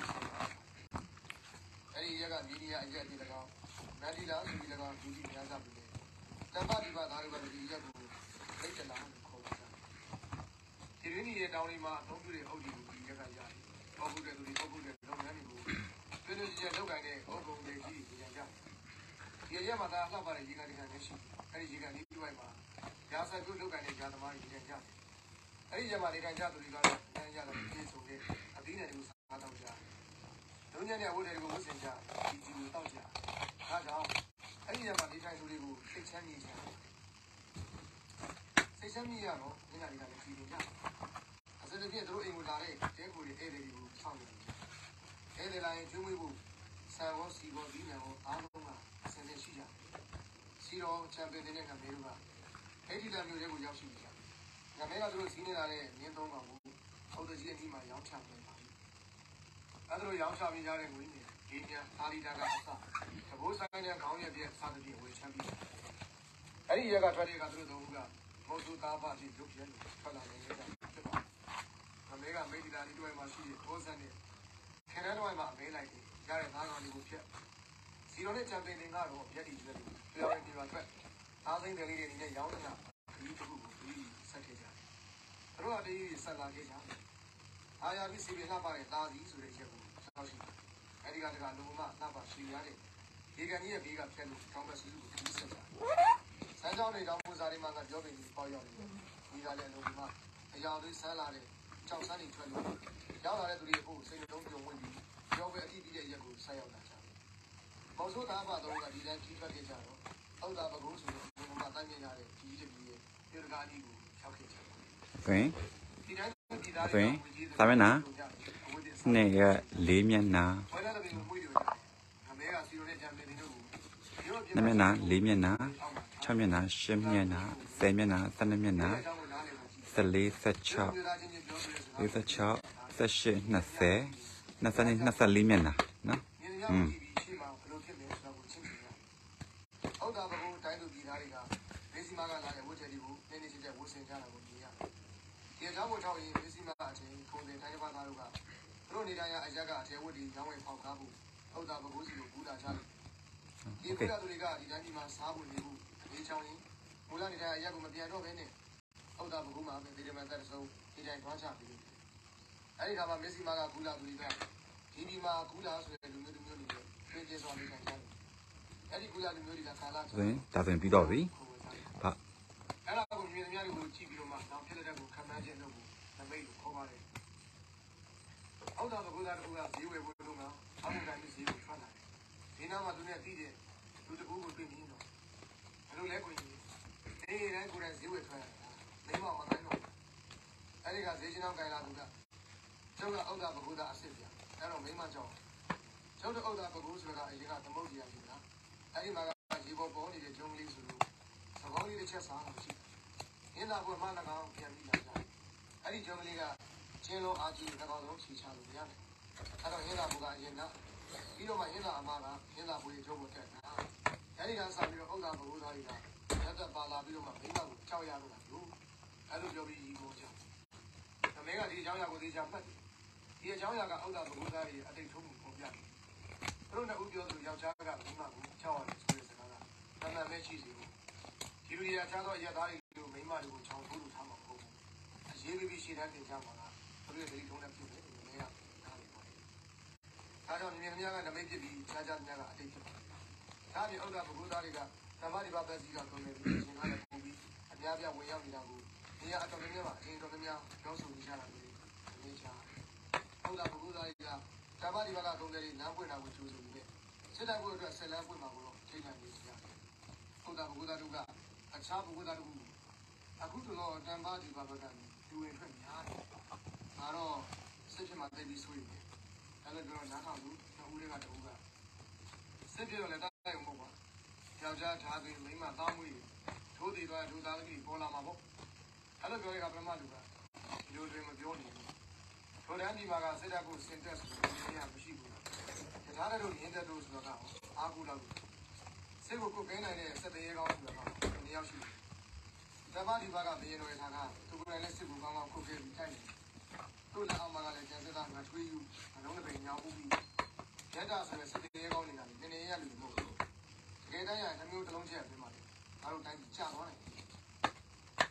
C: အဲ့ဒီရက်ကမီဒီယာအရက်ဒီ၎င်းနာဒီလာဆိုပြီး၎င်းဒူဒီများစားပြီးတယ်တမ္ပဒီပါသားတွေကဒီရက်ကိုမိတ်တလားခေါ်ပါကြဒီရင်းကြီးရဲ့တောင်းလေးမှာအသုံးပြုတဲ့အုပ်ကြီးကိုဒီရက်ကရတယ်ပေါက်ဖို့တဲ့သူတွေပေါက်ဖို့တဲ့လုပ်ငန်းတွေကိုပြည့်စုံကြလောက်ကိုင်းတဲ့အုပ်ကုန်တွေကြီးကိုရကြဒီရက်မှာသာလှပတဲ့ရေကန်တွေကနေရှိအဲဒီရေကန်လေးတွေမှာရာဇပြုလောက်ကိုင်းတဲ့ဂျာသမားတွေရကြအဲဒီရက်မှာနေကန်ကြသူတွေကတော့အတိုင်းရတယ်ပြည့်စုံတဲ့အသီးနယ်တွေကိုစားတော့ကြလုံးညံ့တဲ့ဝတ်တွေကိုဝတ်ဆင်ကြဒီကြီးကိုတောက်ကြဒါကြောင့်အဲ့ဒီမှာဒီတိုင်းလူတွေကိုစိတ်ချမ်းမြေကြစိတ်ချမ်းမြေရတော့ညနေကလည်းကြည်နေကြအစတပြည့်တို့အိမ်ကိုလာတဲ့တဲကိုတွေအဲ့ဒီကိုစောင့်နေတယ်အဲ့ဒီလာရင်ကျွေးမွေးဖို့ဆန်ရောစီရောဒီနယ်ရောအားလုံးကအစနေရှိကြစီရောချန်ပီယံတဲ့ကမေတို့ကအဲ့ဒီတမျိုးတွေကိုရောက်ရှိကြငမဲကတို့စီးနေလာတဲ့မြင်းသုံးကောင်ကိုအော်တကြီးအနီးမှာရောင်းချပေးပါအဲ့ဒါတို့ရောင်းချပေးကြတဲ့ငွေတွေဒီပြန်အာလီတာကအစတဘိုးဆိုင်တဲ့ခေါင်းရက်ပြည့်စားတဲ့ဝေချမ်းပြီးအဲ့ဒီရက်ကထွက်တဲ့ကသူတို့တို့ကမော်စုသားပါတိရုပ်ပြန်ထွက်လာနေတဲ့ဖြစ်ပါအမေကမိတ်တီလာဒီတွဲမှာရှိတဲ့ဘိုးဆန်နဲ့ခဏတော့မှအမေလိုက်တယ်ရတဲ့သားကောင်လေးကိုဖြတ်စီရိုနဲ့ချန်ပီယံတွေကတော့ရက်တီကျတဲ့လူပြောင်းနေပြတ်သားသိန်းတယ်လေးတွေနဲ့ရောင်းနေတာဒီတစ်ခုကိုဒီဆက်ခဲ့ကြတယ်သူတို့ကဒီဆက်လာခဲ့ကြအာရပြီးစီပင်လှပါတဲ့သားစီဆိုတဲ့ရက်ကိုဆောက်ရှိအဲ့ဒီကတကလုံမလှပါရှိရတဲ့ဒီကနေ့ရဲ့ဘေးကဖြတ်လို့ကောင်းတဲ့စီလူကိုဒီဆက်ကြဆန်းကြောင်းတွေတောင်းပန်စားတွေမှာကပြောပြီးပေါရောက်နေတယ်ဒီကလည်းလုံမအရာတွေဆန်းလာတဲ့ကြောက်ဆန်းတွေထွက်လို့ရောက်လာတဲ့သူတွေအဖို့စိတ်လုံးပြုံဝင်ပြီးပြောပဲအတိပြီးတဲ့ရက်ကိုဆက်ရောက်လာကြတယ်မော်ဆိုးသားပါတော့ကဒီတိုင်းကြီးထွက်ခဲ့ကြတော့အောက်တာပကုံးဆိုတဲ့လုံမတိုင်းမြင်ရတဲ့ကြီးတကြီးရဲ့ပြေတကားကြီးကိုရောက်ခဲ့ကြတယ်
A: တွင်
C: ဒီတိုင်းဒီသား
A: တွင်စာမျက်နှာနှစ်ရလေးမျက်နှာနှစ်မျက်နှာလေးမျက်နှာခြောက်မျက်နှာရှစ်မျက်နှာဆယ်မျက်နှာဆယ်နှစ်မျက်နှာဆယ်လေးဆယ်ခြောက်လေးဆယ်ခြောက်ဆယ်ရှစ်နှစ်ဆယ်နှစ်ဆယ်နှစ်ဆယ်လေးမျက်နှာနော်อืม
C: အောက်တာဘကိုတိုင်းသူပြည်သားတွေကမေစီမာကလာတဲ့ဝတ်ချက်တွေကိုနေနေချင်းတဲ့ဝတ်ဆင်ကြတာကိုမြင်ရတယ်ဒီအကြောင်းကိုထောက်ရင်မေစီမာအချင်းခုံတဲ့တိုင်းတစ်ပါးသားတို့ကသူတို့နေတိုင်းအရက်ကအထည်ဝတ်ဒီရောင်းဝယ်ဖောက်ကားဖို့အောက်တာဘကိုစီကိုကူတာချတယ်ဒီကူတာသူတွေကဒီတိုင်းဒီမှာစားဖို့နေဖို့ဒီချောင်းရင်မူလနေတိုင်းအရက်ကိုမပြန်တော့ဘဲနဲ့အောက်တာဘကိုမှာပဲဒီတမန်တက်ဆုံးဒီတိုင်းထွားချပြီးအဲဒီကမှမေစီမာကကူလာသူတွေကဒီဒီမှာကူလာဆိုတဲ့လူမျိုးလူမျိုးတွေပြင်ကျစွာနေကြတယ်အဲ့ဒီကူလာလူမျိုးတွေကခါလာ
A: တွင်ဒါတွင်ပြီးတော့ပြီဗ
C: အဲ့ဒါကိုမြင်သမျှတွေကိုကြည့်ပြီးတော့မှနောက်ဖြစ်တဲ့ကိုခံမှန်းခြင်းလုပ်ဖို့နမိတ်ကိုခေါ်ပါတယ်အောက်တာဘကူလာတကူကဈေးဝယ်ဖို့လုပ်မှာအမှုတိုင်းဈေးကိုထွက်လာတယ်ဒီနောက်မှာသူနဲ့တီးတဲ့လူတကူကိုတွေ့နေတော့ဘယ်လိုလဲကိုကြီးအေးတိုင်းကိုယ်တိုင်ဈေးဝယ်ထွက်ရတာမိမမတိုင်းတော့အဲ့ဒီကဈေးချင်းအောင်ကြိုင်လာသူကကျောက်ကအောက်တာဘကူလာအစ်စ်ပြအဲ့တော့မိမကြောက်ကျောက်တဲ့အောက်တာဘကူဆိုတာအရင်ကသမုတ်ကြီးရည်လားအဲ့ဒီမှာရေပေါ်ပေါ်နေတဲ့ဂျုံလေးဆိုလို့သဘောလေးတစ်ချက်စားလို့ရှိတယ်။ရင်းလာပေါ်မှ၎င်းပြန်ပြီးလာကြတယ်။အဲ့ဒီဂျုံလေးကချင်းလုံးအားကြီးတဲ့ကောင်လုံးချီချလို့မရတယ်။အဲ့တော့ရင်းလာပေါ်ကအရင်ကပြီးတော့မှရင်းလာအမကရင်းလာပေါ်ရဲ့ဂျုံကိုတက်တာ။အဲ့ဒီကစားပြီးတော့အောက်တာဘကူသားတွေကရက်သက်ပါလာပြီးတော့မှမိမကိုကြောက်ရလို့လားလို့အဲ့လိုပြောပြီးရီကိုကြောက်။အမေကဒီအကြောင်းအရာကိုသိချမှတ်တယ်။ဒီအကြောင်းအရာကအောက်တာဘကူသားတွေအတိတ်ထုံးမှုပုံပြတယ်။သူတို့ကဦးပြောသူယောက်ျားကမိမကိုကြောက်ရတယ်ဆိုတဲ့စကားကတန်တန်ပဲရှိစီဘူးဒီလူတွေကချားတော့ရသားတွေကိုမိမတွေကိုချောင်းထိုးလို့ထားမှာမဟုတ်ဘူးအရေးပြီးပြီးရှေ့တန်းတင်ကြမှာလားသူတို့တွေထုံးတဲ့ပြုတယ်ဒီနေ့ကဒါလေးပါဒါကြောင့်မြင်မြင်ကနမိတ်ဖြစ်ပြီးချားချားများကအတိတ်ဖြစ်ပါတယ်ဒါပြင်အောက်ကဘုရားတွေကဓမ္မဒီပါပဲစီကကုန်နေပြီးရှင်ကားလည်းပုံပြီးအများပြဝင်ရောက်နေတာကိုနေရာအတော်များများမှာအရင်တော်များများပြောဆိုနေကြတာလေနေချာအောက်ကဘုရားတွေကဓမ္မဒီပါကကုန်တယ်လမ်းပွင့်တာကိုကျိုးဆိုနေစစ်တပ်ဘုရားအတွက်ဆက်လန်းပွင့်မှာကိုတော့ထိနိုင်နေကြတယ်ဟုတ်တာဘုရားတို့ကအခြားဘုရားတို့အခုတော့တန်ပါဒီပါဘကလူဝင်ထွက်များတယ်။ဒါတော့စစ်ဖြစ်မှာတိတ်ပြီးဆိုရင်အဲ့လိုတော့နားထောင်လို့ဦးတွေကတူကစစ်ဖြစ်တော့လည်းတိုက်အောင်ပေါ့ကွာ။ယောက်ျားထားပြီးမိန်းမသားမွေးထိုးတည်သွားဒူသားကြီးပေါ်လာမှာပေါ့။အဲ့လိုပြောရကပထမလူကဒီလိုတွေမပြောနေဘူး။ထိုတန်းဒီမှာကစစ်တပ်ကိုစင်တက်ဆိုနေရမရှိဘူး။တခြားတဲ့တို့ရင်းတဲ့တို့ဆိုတော့အာကူလောက်စိတ်ကိုကုတ်ကင်းနိုင်တဲ့စက်သေးကောင်းဆိုတော့နေရောက်ရှိတယ်။ဓမ္မဒီပါကဘယင်တော်ရဲ့ဌာနသူကိုယ်တိုင်လည်းစစ်ကိုကောင်းကောင်းခုတ်ခဲ့ပြီးတိုက်တယ်။တို့လည်းအောင်မှာကလည်းကျန်စစ်သားငါထွေးယူအလုံးတစ်ပိန်ညောင်းဦးပြီးရတ္တဆိုတဲ့စက်သေးကောင်းနေတာနည်းနည်းရလူမဟုတ်ဘူး။တကယ်တမ်းရတစ်မျိုးတစ်လုံးချက်ပြင်ပါလေ။အားလုံးတိုင်းကြာသွားတယ်။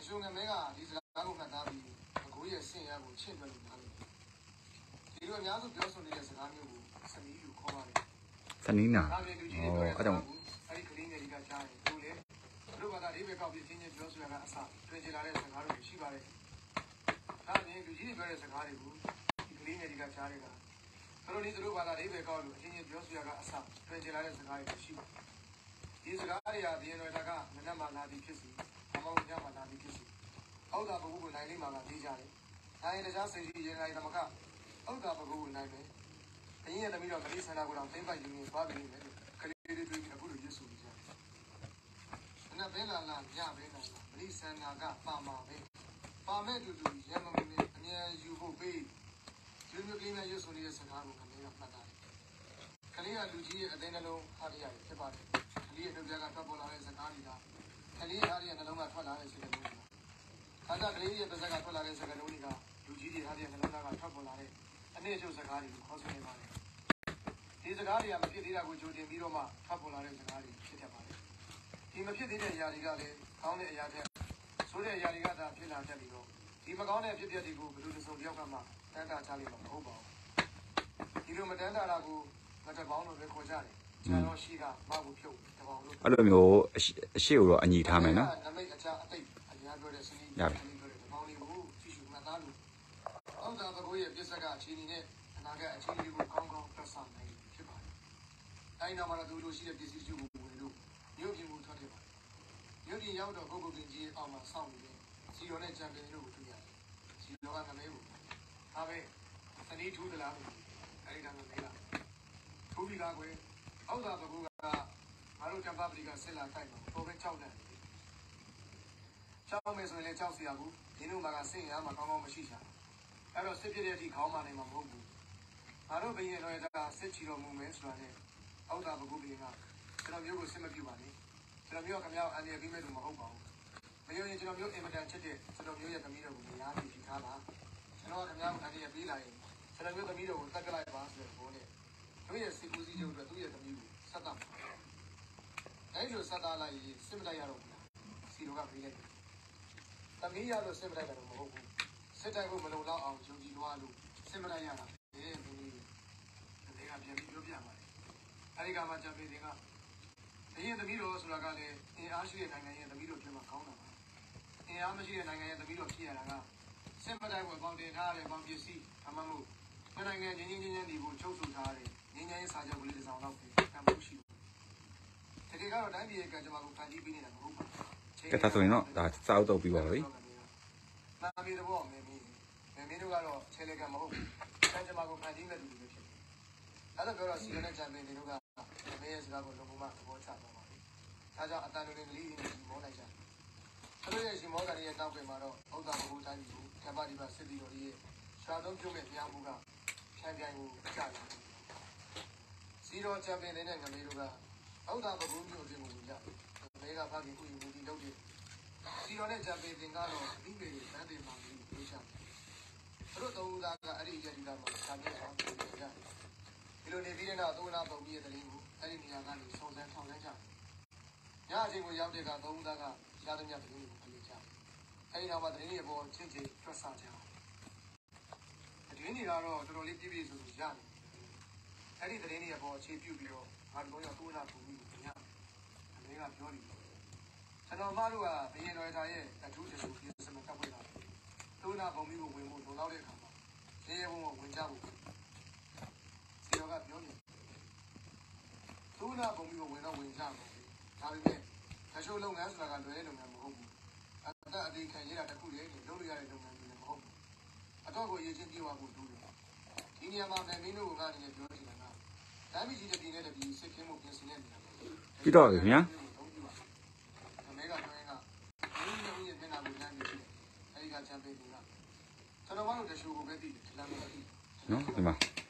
C: ချို့ငမဲကဒီစကားကိုမှတ်သားပြီးအကိုရဲ့ဆင့်ရကိုချင့်ပြလို့များလို့ဒီလိုအများစုပြောဆိုနေတဲ့စကားမျိုးကိုစနီးလို့ခေါ်ပါတယ်
A: စနီးနာ
C: ဒါပြင်လူကြီးတွေပြောတဲ့အဲ့ကြောင့်အဲ့ဒီကလေးငယ်ကြီးကကြားတယ်သူလေတို့ဘာသာလေးပဲကောက်ပြီးချင်းချင်းပြောဆိုရတာအစတွေ့ကြလာတဲ့စကားတွေရှိပါတယ်ဒါပြင်လူကြီးတွေပြောတဲ့စကားတွေကိုဒီကလေးငယ်ကြီးကကြားတယ်ကတို့လေးတို့ဘာသာလေးပဲကောက်လို့အချင်းချင်းပြောဆိုရတာအစတွေ့ကြလာတဲ့စကားတွေရှိပါတယ်ဒီစကားတွေကဒီရင်တော်ကမနက်မှလာပြီးဖြစ်စီအမောင်ညမှလာပြီးဖြစ်စီအောက်တာဘုကိုနိုင်လေးမှလာပြီးကြတယ်ဒါရင်တခြားစိတ်ကြီးရင်လိုက်သမကအောက်တာဘုကိုနိုင်မယ်အင်းရဲ့တမီးတော့ကလေးဆန္ဒကိုတော့သိမ့်ပိုက်ယူနေသွားပြီလေကလေးတွေတွေ့ပြီးအခုလိုရွတ်ဆိုနေကြတယ်။နတ်ဘဲလာလာညဘဲလာလာပရိဆန္ဒကပါမှာပဲပါမဲ့တူတူရမမင်းအမြဲယူဖို့ပေးဒီမျိုးကလေးနဲ့ရွတ်ဆိုနေတဲ့စကားကိုကလေးကမှတ်တာ။ကလေးကလူကြီးရဲ့အသိနှလုံးဟာရရဖြစ်ပါတယ်။ကလေးရဲ့ဒုက္ခကထွက်ပေါ်လာတဲ့စကားတွေကကလေးဟာရရဲ့နှလုံးကထွက်လာတဲ့စကားတွေ။အဲဒါကလေးရဲ့ပါးစပ်ကထွက်လာတဲ့စကားတွေကလူကြီးတွေဟာရရဲ့နှလုံးသားကထွက်ပေါ်လာတဲ့အနည်းချုပ်စကားတွေကိုခေါ်ဆိုနေပါတယ်။ဒီစကားတွေကမဖြစ်သေးတာကိုကြိုတင်ပြီးတော့မှထွက်ပေါ်လာတဲ့စကားတွေဖြစ်တတ်ပါတယ်။ဒီမဖြစ်သေးတဲ့အရာတွေကလည်းကောင်းတဲ့အရာတွေဆိုတဲ့အရာတွေကသာဖြစ်လာတတ်ပြီးတော့ဒီမကောင်းတဲ့အဖြစ်အပျက်တွေကိုဘယ်လိုတစ်စုံတစ်ယောက်ကမှတန်းတာချလိမ့်မှာမဟုတ်ပါဘူး။ဒီလိုမတန်းတာတာကိုမတပေါင်းလို့ပဲခေါ်ကြတယ်။ကျွန်တော်ရှိကမဟုတ်ဖြုတ်တပေါင်းလို့
A: အဲ့လိုမျိုးအရှိကိုတော့အညီထားမယ်နော်
C: နမိတ်အချအတိတ်အများပြောတဲ့စနစ်ပြောတဲ့တပေါင်းလေးကိုကြည့်ရှုမှတ်သားလို့အောက်တာဘကိုရဲ့ပြစ္ဆကအခြေအနေနဲ့အနာဂတ်အခြေအနေကိုကောင်းကောင်းသက်ဆိုင်နိုင်ဖြစ်ပါတယ်။အဲဒီနောက်မှာတော့သူတို့ရှိတဲ့ပစ္စည်းစုကိုဝင်လို့မြို့ပြင်ကိုထွက်ခဲ့ပါတယ်။မြို့ပြင်ရောက်တော့ပုဂ္ဂိုလ်ကကြီးအောက်မှာစောင့်နေတဲ့စီရောနဲ့ကြံပင်တို့ကိုတွေ့ရတယ်။စီရောကငမဲကိုဒါပဲသတိထူးသလားလို့အဲဒီကငမဲလားထူးပြီလားကွယ်အောက်တာဘကိုကငါတို့တံပါပလီကဆက်လာတိုက်မှာပေါ်ပဲကြောက်တယ်။ကြောက်မယ်ဆိုရင်လည်းကြောက်စရာဘူးဒီလိုမှကစင်ရမှာကောင်းကောင်းမရှိချာ။အဲ့တော့စစ်ပြတဲ့အထိခေါင်းမနိုင်မှာမဟုတ်ဘူး။ငါတို့ဘယင်တော်ရဲ့ကစစ်ချီတော်မူမယ်ဆိုတာနဲ့အောက်တာဘကုဘယင်ကကျွန်တော်မျိုးကိုစစ်မပြပါနဲ့။ကျွန်တော်မျိုးကခင်ဗျားအန်ရပြီးမဲ့သူမဟုတ်ပါဘူး။မယုံရင်ကျွန်တော်မျိုးအင်မတန်ချစ်တဲ့ကျွန်တော်မျိုးရဲ့သမီးတော်ကိုနေရာပြီးကြည့်ထားပါ။ကျွန်တော်ကခင်ဗျားကိုအန်ရပြီးလာရင်ကျွန်တော်မျိုးသမီးတော်ကိုတက်ကလိုက်ပါဆိုတဲ့ဘောနဲ့သူရဲ့စီကူစီချုပ်အတွက်သူ့ရဲ့သမီးကိုဆက်တာ။အဲ့လိုဆက်တာလိုက်ရင်စစ်မတိုက်ရတော့ဘူးလား။စီတော်ကပြီးလိုက်တယ်။သမီးရလို့စစ်မတိုက်တာတော့မဟုတ်ဘူး။စစ်တိုက်ဖို့မလုံလောက်အောင်ယုံကြည်သွားလို့စစ်မတိုက်ရတာ။အေးမင်းကြီးဒီကပြန်ပြီးပြောပြပါတယ်။အဲဒီကမှကြံပေးတင်ကအရင်သမီးတော်ဆိုတာကလည်းအင်အားရှိတဲ့နိုင်ငံရဲ့သမီးတော်ပြင်မှာကောင်းတာပါ။အင်အားမရှိတဲ့နိုင်ငံရဲ့သမီးတော်ဖြစ်ရတာကစစ်မတိုက်ဖို့ပေါင်းတင်ထားတဲ့ပေါင်းပစ္စည်းအမှန်မို့နိုင်ငံချင်းချင်းချင်းချင်းဒီကိုချုပ်ဆိုထားတဲ့ငင်းငင်းစာချုပ်ကလေးတစ်စောင်တော့ပဲကံမှုရှိတယ်။တကယ်ကတော့တိုင်းပြည်ရဲ့ကံကြမ္မာကိုဖန်တီးပေးနေတာမဟုတ်ပါဘူး
A: ။ကဲဒါဆိုရင်တော့ဒါစာအုပ်တော့ပြီးပါပြီ
C: ။နာမည်တော့မင်းမင်းမင်းမင်းတို့ကတော့ခြေလက်ကမဟုတ်ဘူး။ကံကြမ္မာကိုဖန်တီးမဲ့သူတွေပဲဖြစ်တယ်။အဲ့ဒါပြောတော့စီရနဲ့ချန်ပီယံတွေတို့ကမင်းရဲ့စကားကိုလုံးဝသဘောကျသွားပါပြီ။ဒါကြောင့်အတန်တွေလေးလေးနဲ့မောလိုက်ကြတယ်။သူတို့ရဲ့ရှင်မောတာရဲ့တောက်ပြင်မှာတော့ဥဒ္ဒါဘုတိုင်းကိုကမ္ဘာဒီပါစစ်တီတော်ရဲ့ရှားသုံးပြုမဲ့မြောက်မှုကဖြန်ပြန်ကိုကြားတယ်။စီတော်ချန်ပီယံတွေနဲ့ငမေတို့ကဥဒ္ဒါဘုမျိုးတင်ကိုဝင်ကြတယ်။မဲကဖခင်ကိုယူမှုဒီလုပ်တယ်။စီတော်နဲ့ချန်ပီယံတင်ကတော့ဒီပေတွေတန်းတင်ပါပြီးပြေးချတယ်။သူတို့သုံးသားကအဲ့ဒီကြဒီကမှာချန်ပီယံအောင်ပြေးကြတယ်။ဒီလိုနေပြီးတဲ့နောက်သုံးနာပုံပြီးတဲ့တရင်ကိုအဲ့ဒီနေရာကနေစုံစမ်းထောက်လှမ်းကြတယ်။ညအချိန်ကိုရောက်တဲ့ကသုံးသားကရှားသမျှတရင်ကိုပြေးကြတယ်။အဲ့ဒီနောက်မှာတရင်ရဲ့ပေါ်ချင်းချင်းတွက်ဆကြတယ်။တရင်တွေကတော့တော်တော်လေးပြည့်ပြည့်စုံစုံရတယ်။အဲ့ဒီတရင်တွေရဲ့ပေါ်အခြေပြုပြီးတော့ငါတို့ရောက်သုံးနာပုံပြီးကိုညအမေကပြောနေတယ်။ကျွန်တော်မတို့ကဘယင်တော်သားရဲ့အထူးတလူပြည့်စမကပ်ပွေးတာ။သုံးနာပုံပြီးကိုဝင်ဖို့လုံလောက်တဲ့အခါမှာရေရဲဘုံကဝင်ကြဖို့စီတော်ကပြောနေသုံးနာပုံပြီးကိုဝင်တော့ဝင်ကြမှာ။ဒါပေမဲ့တချို့လုပ်ငန်းဆိုတာကလွယ်တဲ့လုပ်ငန်းမဟုတ်ဘူး။အသက်အသေးခံရတာတခုတည်းလုပ်လို့ရတဲ့လုပ်ငန်းတွေလည်းမဟုတ်ဘူး။အတော့ကိုရည်ချင်းပြေဝဖို့တူတယ်။ဒီနေရာမှာမင်းမင်းတို့ကနေလည်းပြောနေတာကတိုင်းပြည်ကြီးတစ်ပြည်နဲ့တစ်ပြည်စစ်ခင်းမှုပြင်ဆင်နေနေတာ
A: ။ပြီးတော့ပြီခင်ဗျာ
C: ။အမေကပြောရင်ကဒီလိုမျိုးရဲ့မျက်နှာကိုလမ်းပြီးရှိတယ်။အဲဒီကချန်ပီယံကကျွန်တော်တို့တရှိုးကိုပဲသိတယ်လမ်းမသိ
A: ။နော်ဒီမှာ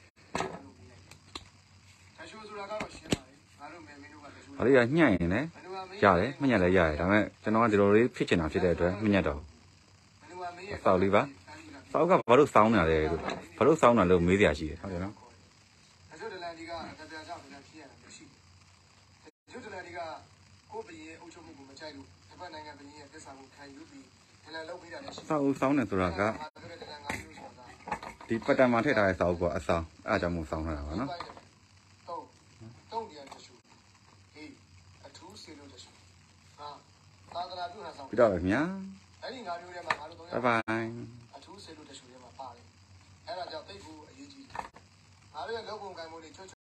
C: တရှိုးဆိုတာကတော့ရှင်းပါတယ်။ငါတို့မင်းမင်းတို့ကတရှိုး
A: ။အဲ့ဒီကညှက်ရင်လည်းရတယ်မညက်လည်းရတယ်ဒါပေမဲ့ကျွန်တော်ကဒီလိုလေးဖြစ်ချင်တာဖြစ်တဲ့အတွက်မညက်တော့ဘူး။စောက်လေးပါ။စောက်ကဘာလို့စောင်းနေရလဲလို့ဘာလို့စောင်းတာလို့မေးစရာရှိတယ်ဟုတ်တယ်နော်
C: ။တချို့တလန်ဒီကတပြားကြောင့်လည်းဖြစ်ရတာမရှိဘူး။တချို့တလန်ဒီကကိုယ်ဘရင်အုပ်ချုပ်မှုကိုမကြိုက်လို့တစ်ဖက်နိုင်ငံဘရင်ရဲ့သက်ဆိုင်မှုခံယူပြီးတဒီလည်းလုပ်ပေးတာလည်းရှိ
A: စာအုပ်စောင်းနေဆိုတာက
C: ငါတို့လည်းငါမျိုးဆိုတာ
A: ဒီပတ်တန်မှာထည့်ထားတဲ့စာအုပ်ကအဆောင်အဲ့အကြောင်းမို့စောင်းထားတာပါနော်
C: တော့တုံးတရားတရှူဟေးအထူးစေလို့တရှူဟာသာသနာပြုတာဆောင်
A: ပြီးတော့ပဲခင်ဗျာ
C: အဲ့ဒီငါမျိုးထဲမှာငါတို့သုံး
A: ဘို
C: ယော
A: င်
C: က်
A: ဘိုင်
C: အထူးစေလို့တရှူထဲမှာပါတယ်အဲ့ဒါကြောင့်တိတ်ကူအရေးကြီးငါတို့ရဲ့လောကုံကံမှုတွေချွတ်